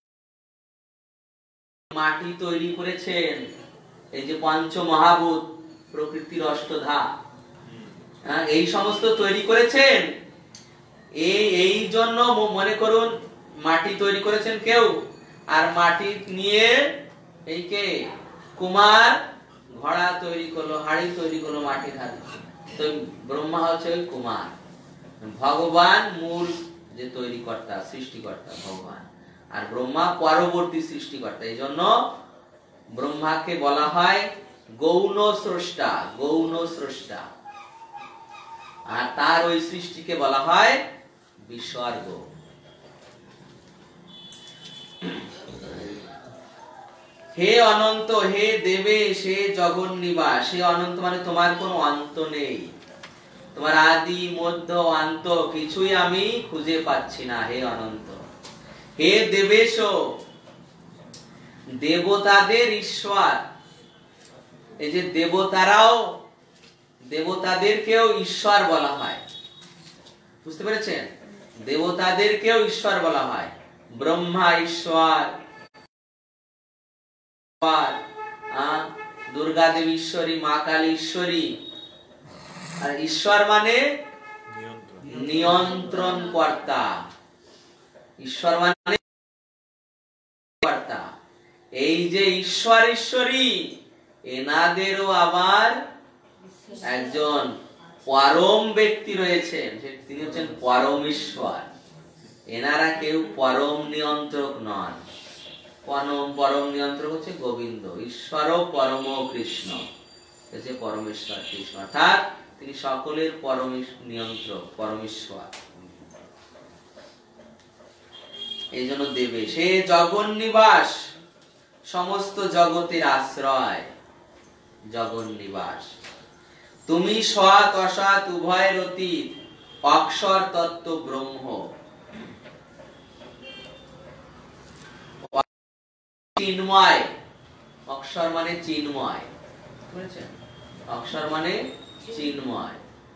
মাটি তৈরি করেছেন, এই যে পঞ্চ মহাভূত, প্রকৃতির অষ্টধা, এই সমস্ত তৈরি করেছেন। এই জন্য মনে করুন মাটি তৈরি করেছেন কেউ, আর মাটি নিয়ে এই কে কুমার ঘোড়া তৈরি করলো, হাড়ি তৈরি করলো মাটির হাতে। তো ব্রহ্মা হচ্ছে ওই কুমার, ভগবান মূল যে তৈরি কর্তা, সৃষ্টিকর্তা ভগবান, আর ব্রহ্মা পরবর্তী সৃষ্টিকর্তা। এই জন্য ব্রহ্মাকে বলা হয় গৌণ স্রষ্টা, গৌণ স্রষ্টা, আর তার ওই সৃষ্টিকে বলা হয় বিসর্গ। হে অনন্ত, হে দেবে, সে জগন নিবাস। হে অনন্ত মানে তোমার কোনো অন্ত নেই, তোমার আদি মধ্য অন্ত কিছুই আমি খুঁজে পাচ্ছি না। হে অনন্ত, হে দেবেশ, দেবতাদের ঈশ্বর। এই যে দেবতারাও, দেবতাদেরকেও ঈশ্বর বলা হয়, বুঝতে পেরেছেন? দেবতাদেরকেও ঈশ্বর বলা হয়। ব্রহ্মা ঈশ্বর, দুর্গা দেবী ঈশ্বরী, মা কালী ঈশ্বরী। আর ঈশ্বর মানে নিয়ন্ত্রণ কর্তা। ঈশ্বর মানে কর্তা। এই যে ঈশ্বর ঈশ্বরী, এনাদেরও আবার একজন পরম ব্যক্তি রয়েছেন, তিনি হচ্ছেন পরমেশ্বর। এনারা কেউ পরম নিয়ন্ত্রক নন। পরম নিয়ন্ত্রক হচ্ছে গোবিন্দ। ঈশ্বর পরম কৃষ্ণ হচ্ছে পরমেশ্বর কৃষ্ণ, অর্থাৎ তিনি সকলের পরম নিয়ন্ত্রক, পরমেশ্বর। এই জন্য দেবে, সে জগন নিবাস, সমস্ত জগতের আশ্রয়, জগন নিবাস। তুমি সৎ অসৎ উভয়ের অতীত, অক্ষর তত্ত্ব ব্রহ্ম। চিন্ময়, অক্ষর মানে চিন্ময়, বুঝেছেন? অক্ষর মানে চিন্ময়।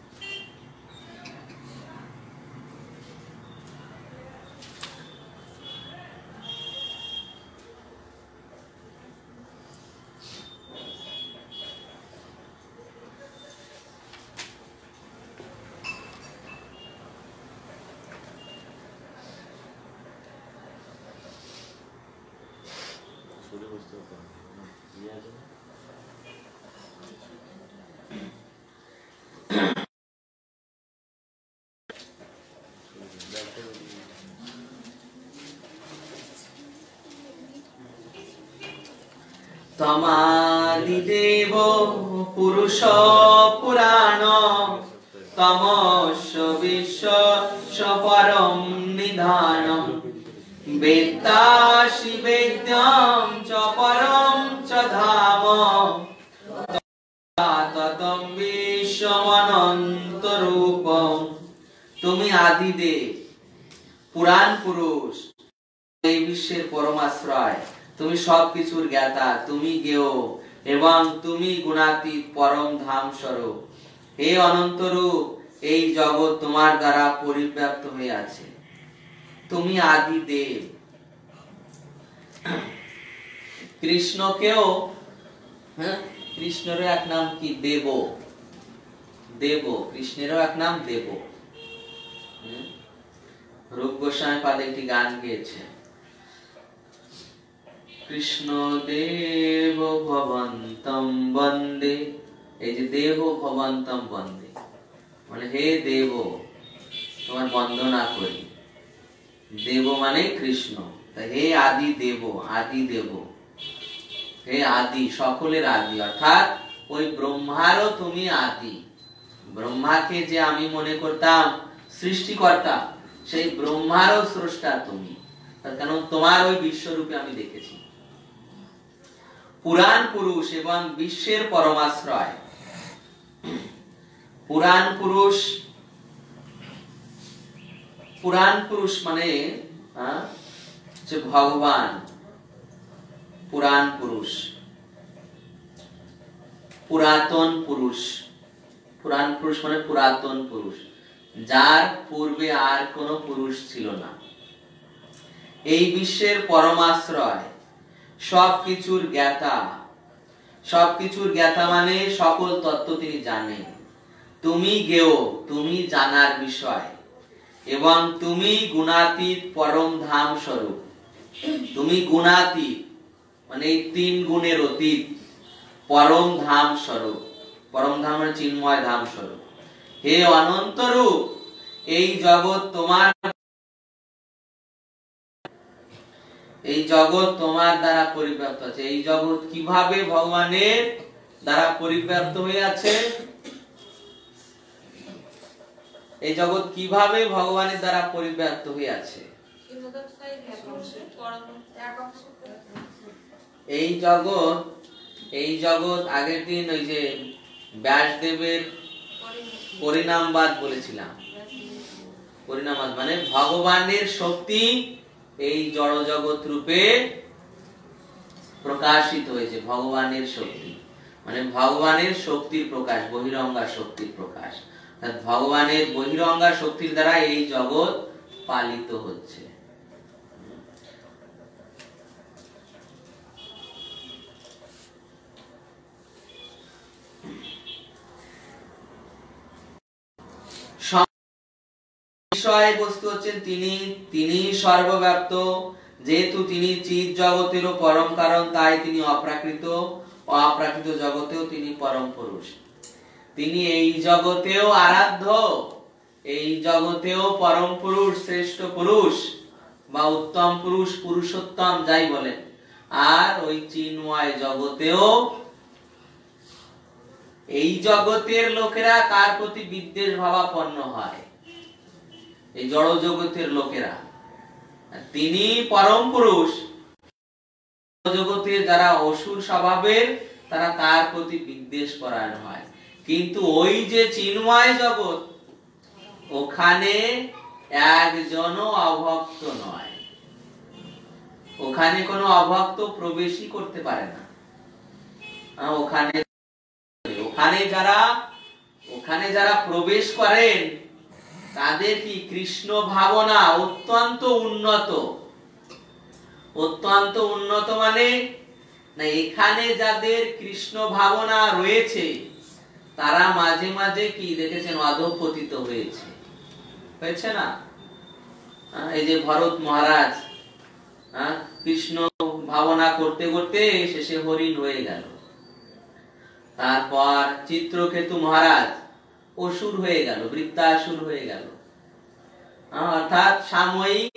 তমাদিদেব পুরুষ পুরাণ, তমস্য বিশ্ব পরম নিধানম, বেত্তাসি বেদ্যম চ পরম চ ধাম, ততম বিশ্বমনন্ত রূপম। তুমি আদিদেব, পুরাণ পুরুষ, এই বিশ্বের পরমাশ্রয়, তুমি সবকিছুর জ্ঞাতা, তুমি জ্ঞেয় এবং তুমি গুণাতীত পরম ধাম স্বরূপ। হে অনন্ত রূপ, এই জগৎ তোমার দ্বারা পরিব্যাপ্ত হয়ে আছে। তুমি আদি দেব। কৃষ্ণকেও, কৃষ্ণেরও এক নাম কি? দেব। দেব, কৃষ্ণেরও এক নাম দেব। রূপ গোস্বামী পাদে একটি গান গেয়েছে, কৃষ্ণ দেব ভবন্তম বন্দে। এই যে দেব ভবন্তম বন্দে মানে হে দেব, তোমার বন্দনা করি। দেব মানে কৃষ্ণ, হে আদি দেব, আদি দেব, হে আদি, সকলের আদি, অর্থাৎ ওই ব্রহ্মারও তুমি আদি। ব্রহ্মাকে যে আমি মনে করতাম সৃষ্টিকর্তা, সেই ব্রহ্মারও স্রষ্টা তুমি, কারণ তোমার ওই বিশ্বরূপে আমি দেখেছি। পুরাণ পুরুষ এবং বিশ্বের পরমাশ্রয়। পুরাণ পুরুষ, পুরাণ পুরুষ মানে যে ভগবান, পুরাণ পুরুষ, পুরাতন পুরুষ। পুরাণ পুরুষ মানে পুরাতন পুরুষ, যার পূর্বে আর কোন পুরুষ ছিল না। এই বিশ্বের পরমাশ্রয়, সবকিছুর জ্ঞাতা। সবকিছুর জ্ঞাতা মানে সকল তত্ত্ব তিনি জানেন। তুমি জ্ঞেয়, তুমি জানার বিষয়, এবং তুমি গুণাতীত পরম ধাম স্বরূপ। তুমি গুণাতীত মানে এই তিন গুণের অতীত, পরম ধাম স্বরূপ। পরম ধাম মানে চিন্ময় ধাম স্বরূপ। হে অনন্ত রূপ, এই জগৎ তোমার, এই জগৎ তোমার দ্বারা পরিব্যাপ্ত আছে। এই জগৎ কিভাবে ভগবানের দ্বারা পরিব্যাপ্ত হয়ে আছে? এই জগৎ কিভাবে ভগবানের দ্বারা পরিব্যাপ্ত হয়ে আছে? এই জগৎ আগের দিন ওই যে ব্যাসদেবের পরিণামবাদ বলেছিলাম। পরিণামবাদ মানে ভগবানের শক্তি এই জড় জগৎ রূপে প্রকাশিত হয়েছে। ভগবানের শক্তি মানে ভগবানের শক্তির প্রকাশ, বহিরঙ্গা শক্তির প্রকাশ। ভগবানের বহিরঙ্গা শক্তির দ্বারা এই জগৎ পালিত হচ্ছে। বিষয়বস্তু হচ্ছেন তিনি সর্বব্যাপ্ত। যেহেতু তিনি চিৎ জগতেরও পরম কারণ, তাই তিনি অপ্রাকৃত। অপ্রাকৃত জগতেও তিনি পরম পুরুষ। তিনি এই জগতেও আরাধ্য, এই জগতেও পরম পুরুষ, শ্রেষ্ঠ পুরুষ বা উত্তম পুরুষ, পুরুষোত্তম যাই বলেন। আর ওই চিন্ময় জগতেও এই জগতের লোকেরা তার প্রতি বিদ্বেষ ভাবাপন্ন হয়। এই জড় জগতের লোকেরা, তিনি পরম পুরুষ, জগতে যারা অসুর স্বভাবের তারা তার প্রতি বিদ্বেষ পরায়ণ হয়। কিন্তু ওই যে চিন্ময় জগৎ, ওখানে একজনও অভক্ত নয়, ওখানে কোনো অভক্ত প্রবেশই করতে পারে না। ওখানে যারা প্রবেশ করেন তাদের কি কৃষ্ণ ভাবনা অত্যন্ত উন্নত। অত্যন্ত উন্নত মানে না, এখানে যাদের কৃষ্ণ ভাবনা রয়েছে তারা মাঝে মাঝে কি দেখেছেন, অধঃপতিত হয়েছে না। এই যে ভরত মহারাজ কৃষ্ণ ভাবনা করতে করতে শেষে হরিণ হয়ে গেল। তারপর চিত্রকেতু মহারাজ অসুর হয়ে গেল, বৃত্তাসুর হয়ে গেল। অর্থাৎ সাময়িক।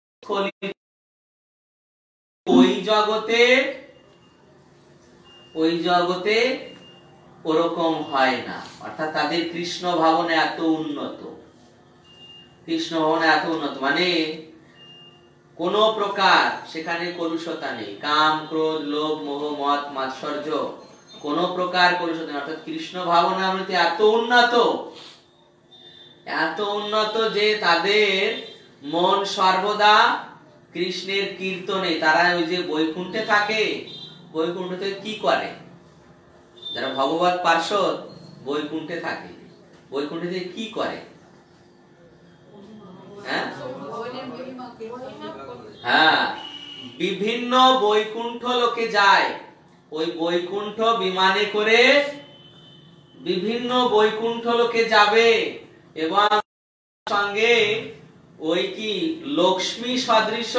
ওই জগতে ওরকম হয় না। অর্থাৎ তাদের কৃষ্ণ ভাবনা এত উন্নত, কৃষ্ণ ভাবনা এত উন্নত মানে কোন প্রকার সেখানে কলুষতা নেই। কাম, ক্রোধ, লোভ, মোহ, মদ, মাৎসর্য কোন প্রকার কলুষতা নেই। অর্থাৎ কৃষ্ণ ভাবনা এত উন্নত যে তাদের মন সর্বদা কৃষ্ণের কীর্তনে। তারা ওই যে বৈকুণ্ঠে থাকে, বৈকুণ্ঠে কি করে যারা ভগবত পার্ষদ বৈকুণ্ঠে থাকে, বৈকুণ্ঠে কি করে? হ্যাঁ, বিভিন্ন বৈকুণ্ঠ লোকে যায়। ওই বৈকুণ্ঠ বিমানে করে বিভিন্ন বৈকুণ্ঠ লোকে যাবে এবং সঙ্গে ওই কি লক্ষ্মী সদৃশ,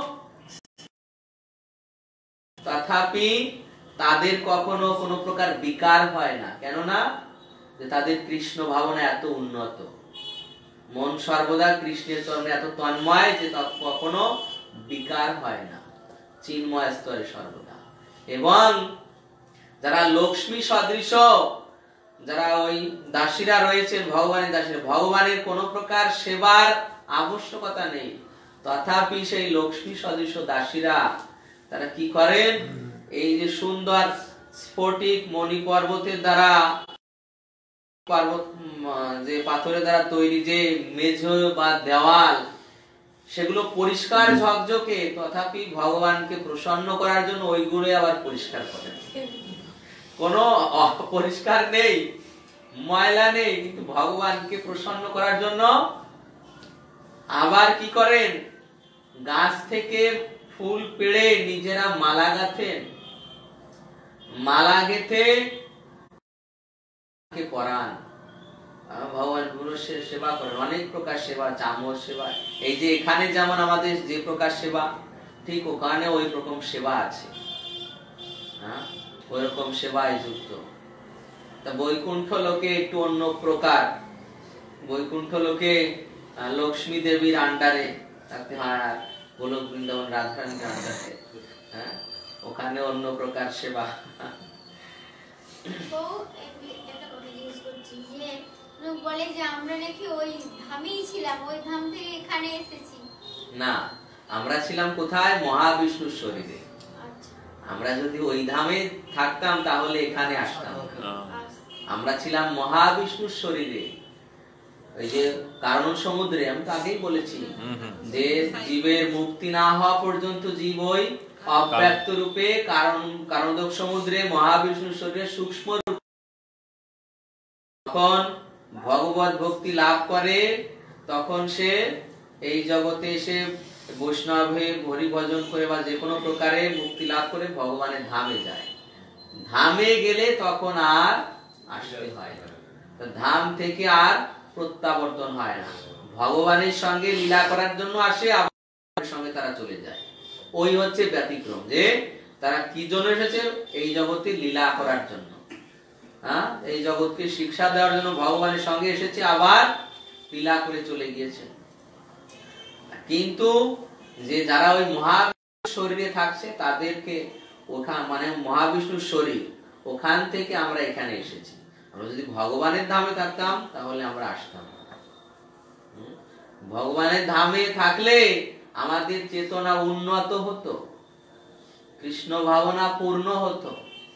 তথাপি তাদের কখনো কোনো প্রকার বিকার হয় না। কেননা যে তাদের কৃষ্ণ ভাবনা এত উন্নত, মন সর্বদা কৃষ্ণের চরণে এত তন্ময় যে কখনো বিকার হয় না, চিন্ময় স্তরে সর্বদা। এবং যারা লক্ষ্মী সদৃশ, যারা ওই দাসীরা রয়েছেন, ভগবানের দাসীরা, ভগবানের কোন প্রকার সেবার আবশ্যকতা নেই, তথাপি সেই লক্ষ্মী সদৃশ দাসীরা তারা কি করেন, এই যে সুন্দর স্ফটিক মণি পর্বতের দ্বারা, যে পাথরের দ্বারা তৈরি যে মেঝ বা দেওয়াল, সেগুলো পরিষ্কার ঝকঝকে, তথাপি ভগবানকে প্রসন্ন করার জন্য ওইগুলো আবার পরিষ্কার করেন। কোনো অপরিষ্কার নেই, ময়লা নেই, কিন্তু ভগবানকে প্রসন্ন করার জন্য আবার কি করেন, গাছ থেকে ফুল পেড়ে নিজেরা মালা গাঁথেন, মালা গেঁথে পরান, ভগবান পুরুষের সেবা করেন। অনেক প্রকার সেবা, চামর সেবা, এই যে এখানে যেমন আমাদের যে প্রকার সেবা, ঠিক ওখানে ওই রকম সেবা আছে, ওই রকম সেবায় যুক্ত। তা বৈকুণ্ঠ লোকে একটু অন্য প্রকার। বৈকুণ্ঠ লোকে লক্ষ্মী দেবীর আন্ডারে থাকতে হয়, গোলক বৃন্দাবন রাধারানীর আন্ডারে, ওখানে অন্য প্রকার সেবা। বলে যে আমরা নাকি ওই ধামেই ছিলাম, ওই ধাম থেকে এখানে এসেছি। না, আমরা ছিলাম কোথায়? মহাবিষ্ণুর শরীরে। আমরা যদি ওই ধামে থাকতাম তাহলে এখানে আসতাম না। হ্যাঁ। আমরা ছিলাম মহাবিষ্ণুর শরীরে, ওই যে কারণ সমুদ্রে, আমি তো আগেই বলেছি যে জীবের মুক্তি না হওয়া পর্যন্ত জীব ওই অব্যক্ত রূপে কারণদক সমুদ্রে মহাবিষ্ণুর শরীরে সূক্ষ্ম রূপে যখন ভগবত ভক্তি লাভ করে তখন সে এই জগতে এসে বৈষ্ণব হয়ে হরি ভজন করে বা যে কোনো প্রকারে মুক্তি লাভ করে ভগবানের ধামে যায়। ধামে গেলে তখন আর আসতে হয় না, ধাম থেকে আর প্রত্যাবর্তন হয় না। ভগবানের সঙ্গে লীলা করার জন্য আসে, আবার সঙ্গে তারা চলে যায়। ওই হচ্ছে ব্যতিক্রম, যে তারা কি জন্য এসেছে? এই জগতে লীলা করার জন্য, হ্যাঁ, এই জগৎকে শিক্ষা দেওয়ার জন্য ভগবানের সঙ্গে এসেছে, আবার লীলা করে চলে গিয়েছে। কিন্তু যে যারা ওই মহাবিষ্ণুর শরীরে থাকছে তাদেরকে ওখান মানে মহাবিষ্ণুর শরীর, ওখান থেকে আমরা এখানে এসেছি। আমরা যদি ভগবানের ধামে থাকতাম তাহলে আমরা আসতাম না। ভগবানের ধামে থাকলে আমাদের চেতনা উন্নত হতো, কৃষ্ণ ভাবনা পূর্ণ হতো।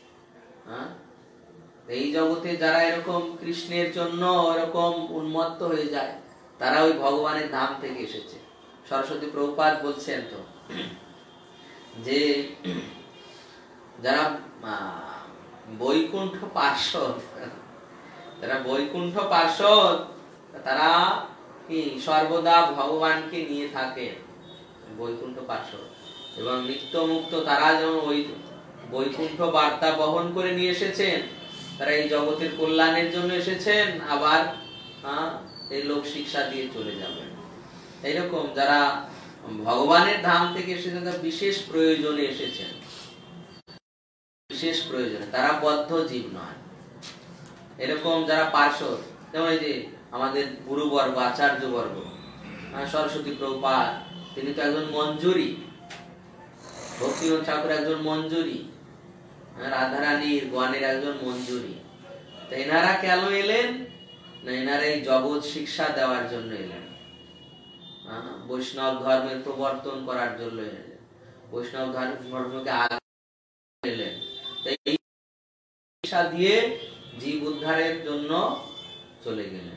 এই জগতে যারা এরকম কৃষ্ণের জন্য এরকম উন্মত্ত হয়ে যায়, তারা ওই ভগবানের ধাম থেকে এসেছে। সরস্বতী প্রভুপাদ বলছেন তো যে যারা বৈকুণ্ঠ পার্ষদ, যারা বৈকুণ্ঠ পার্ষদ তারা কি সর্বদা ভগবানকে নিয়ে থাকে, বৈকুণ্ঠ পার্ষদ। এবং নিত্য মুক্ত তারা যেমন ওই বৈকুণ্ঠ বার্তা বহন করে নিয়ে এসেছেন, তারা এই জগতের কল্যাণের জন্য এসেছেন, আবার এই লোক শিক্ষা দিয়ে চলে যাবেন। এইরকম যারা ভগবানের ধাম থেকে এসেছেন তারা বিশেষ প্রয়োজনে এসেছেন, বিশেষ প্রয়োজনে, তারা বদ্ধ জীব নয়। এরকম যারা পার্শ্বদ, যেমন এই যে আমাদের গুরুবর্গ, আচার্য বর্গ, সরস্বতী প্রভুপাদ, তিনি তো একজন মঞ্জুরি, ভক্তিনাথ ঠাকুর একজন মঞ্জুরি, রাধারানীর গানের একজন মঞ্জুরি। তো এনারা কেন এলেন? না, এনারা এই জগৎ শিক্ষা দেওয়ার জন্য এলেন, বৈষ্ণব ধর্মের প্রবর্তন করার জন্য এলেন, বৈষ্ণব ধর্মকে আগে এলেন। এই শিক্ষা দিয়ে জীব উদ্ধারের জন্য চলে গেলেন।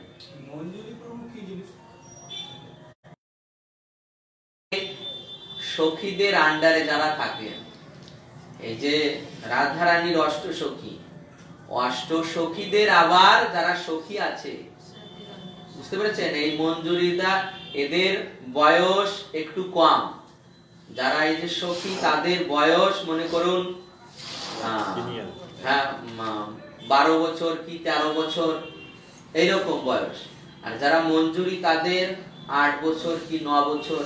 সখীদের আন্ডারে যারা থাকেন, এই যে রাধারানীর অষ্টসখী, অষ্টসখীদের আবার যারা সখী আছে, বুঝতে পেরেছেন? এই মঞ্জুরিদা, এদের বয়স একটু কম। যারা এই যে সখী, তাদের বয়স মনে করুন 12 বছর কি 13 বছর এইরকম বয়স। আর যারা মঞ্জুরি তাদের 8 বছর কি 9 বছর,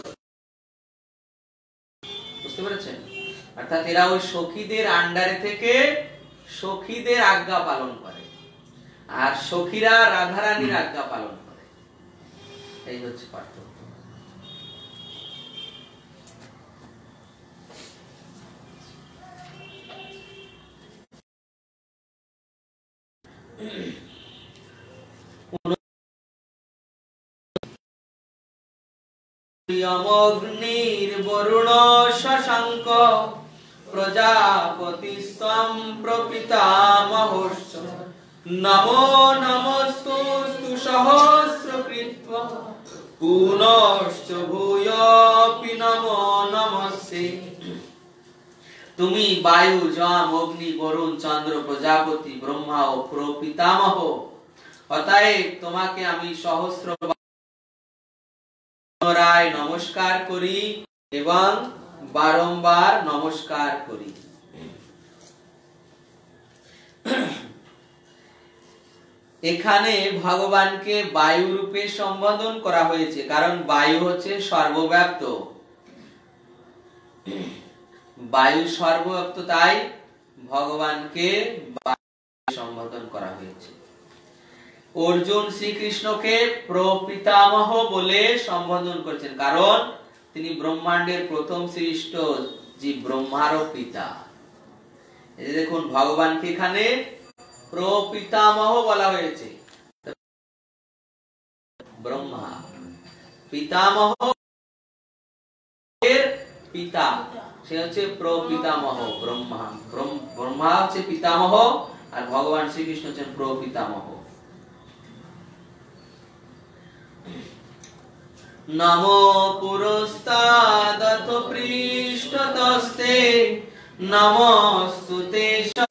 বুঝতে পেরেছেন? অর্থাৎ এরা ওই সখীদের আন্ডারে থেকে সখীদের আজ্ঞা পালন করে, আর সখীরা রাধারানীর আজ্ঞা পালন করে। এই হচ্ছে পার্থক্য। অগ্নির বরুণ শশাঙ্ক প্রজাপতিস্তম প্রপিতামহশ্চ নমো নমস্তুস্তু সহস্রকৃত্ব পুনশ্চ ভূয়োপি নমো নমস্তে। তুমি বায়ু, যম, অগ্নি, বরুণ, চন্দ্র, প্রজাপতি, ব্রহ্মা ও প্রপিতামহ, অতএব তোমাকে আমি সহস্র পুনরায় নমস্কার করি এবং বারংবার নমস্কার করি। এখানে ভগবানকে বায়ু রূপে সম্বোধন করা হয়েছে, কারণ বায়ু হচ্ছে সর্বব্যাপ্ত, বায়ু সর্বব্যাপ্ত, তাই ভগবানকে সম্বোধন করা হয়েছে। অর্জুন শ্রীকৃষ্ণকে প্রপিতামহ বলে সম্বোধন করেছেন, কারণ তিনি ব্রহ্মাণ্ডের প্রথম সৃষ্ট জীব, ব্রহ্মারও পিতা। এই দেখুন, ভগবানকে এখানে প্রপিতামহ বলা হয়েছে। ব্রহ্মা পিতামহ এর পিতা, সে হচ্ছে প্রপিতামহ ব্রহ্মা। ব্রহ্মা হচ্ছে পিতামহ আর ভগবান শ্রীকৃষ্ণ হচ্ছেন প্রপিতামহ। নমো পুরস্তাদথ পৃষ্ঠতস্তে নমস্তুতে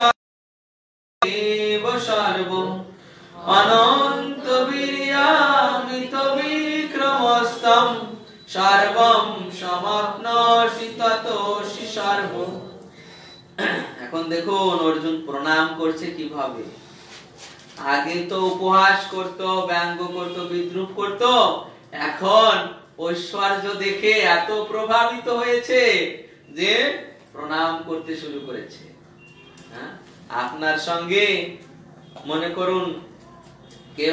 সর্ব সর্ব অনন্ত বীর্যামিত বিক্রমস্তম সর্বম সমপ্নসি ততোসি সর্ব। এখন দেখুন অর্জুন প্রণাম করছে কিভাবে। আগে তো উপহাস করত, ব্যঙ্গ করত, বিদ্রুপ করত, এখন ঐশ্বর্য দেখে এত প্রভাবিত হয়েছে যে প্রণাম করতে শুরু করেছে। আপনার সঙ্গে মনে করুন কেউ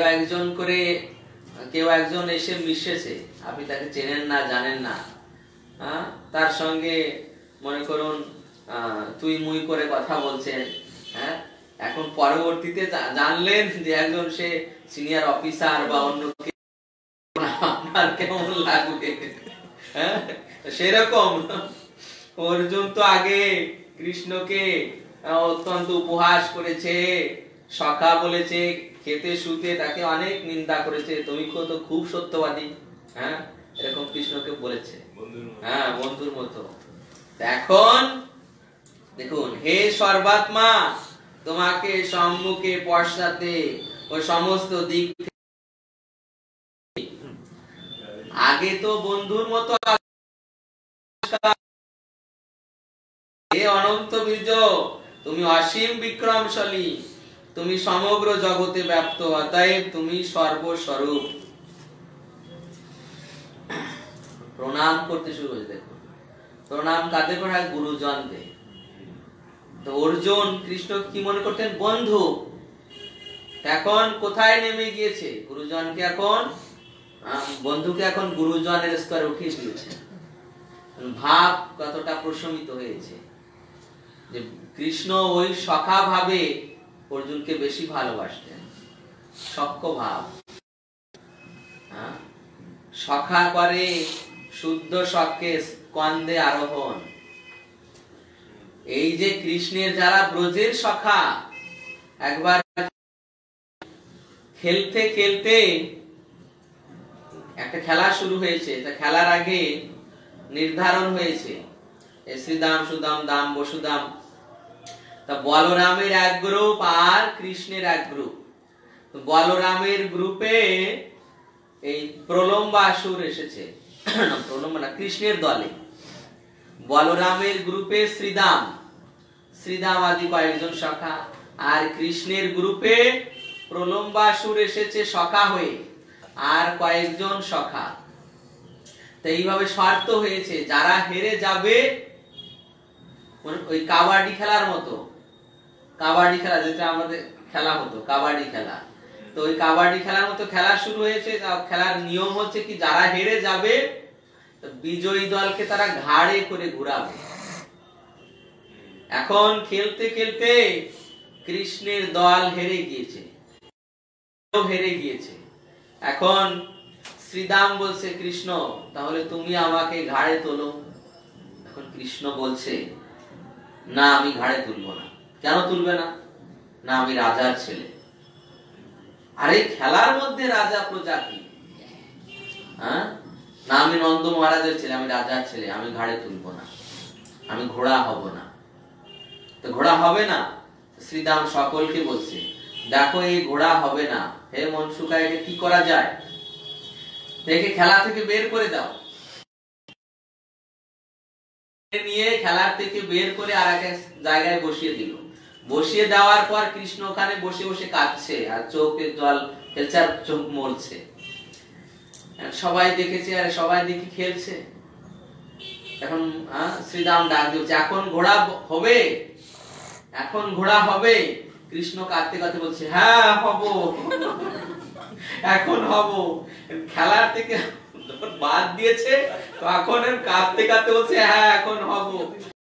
একজন এসে মিশেছে, আপনি তাকে চেনেন না, জানেন না, তার সঙ্গে মনে করুন তুই মুই করে কথা বলছেন। এখন পরবর্তীতে জানলেন যে একজন সে সিনিয়র অফিসার বা অন্য, আপনার কেমন লাগবে? সেরকম অর্জুন তো আগে কৃষ্ণকে অত্যন্ত উপহাস করেছে, সখা বলেছে, খেতে শুতে তাকে অনেক নিন্দা করেছে, তুমি তো খুব সত্যবাদী, এরকম কৃষ্ণকে বলেছে, বন্ধুর মতো। এখন দেখুন, হে সর্বাত্মা, তোমাকে সম্মুখে পশ্চাতে ও সমস্ত দিক আগে তো বন্ধুর মতো, হে অনন্ত বীর্য, তুমি অসীম বিক্রমশালী, তুমি সমগ্র জগতে ব্যাপ্ত, অতএব তুমি সর্বস্বরূপ। প্রণাম করতে শুরু করেছে। দেখুন প্রণাম কাদের করে? গুরুজনদের। তো অর্জুন কৃষ্ণ কি মনে করতেন? বন্ধু। এখন কোথায় নেমে গিয়েছে? গুরুজনকে এখন, বন্ধুকে এখন গুরুজনের স্তরে উঠিয়ে দিয়েছে। ভাব কতটা প্রশমিত হয়েছে যে কৃষ্ণ ওই সখা ভাবে অর্জুনকে বেশি ভালোবাসতেন। সখ্য ভাব, সখা করে শুদ্ধ সখে স্কন্দে আরোহণ। এই যে কৃষ্ণের যারা ব্রজের সখা, একবার খেলতে খেলতে একটা খেলা শুরু হয়েছে, তা খেলার আগে নির্ধারণ হয়েছে শ্রীদাম সুদাম দাম বসুদাম, তা বলরামের এক গ্রুপ আর কৃষ্ণের এক গ্রুপ। বলরামের গ্রুপে এই প্রলম্বাসুর এসেছে, প্রলম্ব না, কৃষ্ণের দলে। বলরামের গ্রুপে শ্রীদাম আদি কয়েকজন সখা, আর কৃষ্ণের গ্রুপে প্রলম্বাসুর এসেছে সখা হয়ে, আর কয়েকজন সখা। তো এইভাবে শর্ত হয়েছে, যারা হেরে যাবে, ওই কাবাডি খেলার মতো, কাবাডি খেলা যেটা আমাদের খেলা হতো, কাবাডি খেলা। তো ওই কাবাডি খেলার মতো খেলা শুরু হয়েছে। খেলার নিয়ম হচ্ছে কি, যারা হেরে যাবে বিজয়ী দলকে তারা ঘাড়ে করে ঘুরাবে। এখন খেলতে খেলতে কৃষ্ণের দল হেরে গিয়েছে। এখন শ্রীদাম বলছে, কৃষ্ণ তাহলে তুমি আমাকে ঘাড়ে তোলো। এখন কৃষ্ণ বলছে, না আমি ঘাড়ে তুলবো না। কেন তুলবে না? না আমি রাজার ছেলে। আরে খেলার মধ্যে রাজা প্রজা কি? না আমি নন্দ মহারাজের ছেলে, আমি রাজার ছেলে, আমি ঘাড়ে তুলবো না, আমি ঘোড়া হব না। তো ঘোড়া হবে না। শ্রীদাম সকলকে বলছে, দেখো এই ঘোড়া হবে না, হে মনসুকা, একে কি করা যায়? একে খেলা থেকে বের করে দাও। নিয়ে খেলার থেকে বের করে আর এক জায়গায় বসিয়ে দিল। বসিয়ে দেওয়ার পর কৃষ্ণ ওখানে বসে বসে কাঁদছে আর চোখে জল ফেলছে আর চোখ মরছে। সবাই দেখেছে আর সবাই দেখে খেলছে। এখন শ্রীদাম ডাক দিচ্ছে, এখন ঘোড়া হবে, এখন ঘোড়া হবে। কৃষ্ণ কাঁদতে কাঁদতে বলছে, হ্যাঁ হব, এখন হব। খেলার থেকে বাদ দিয়েছে, তো এখন কাঁদতে কাঁদতে বলছে, হ্যাঁ এখন হব।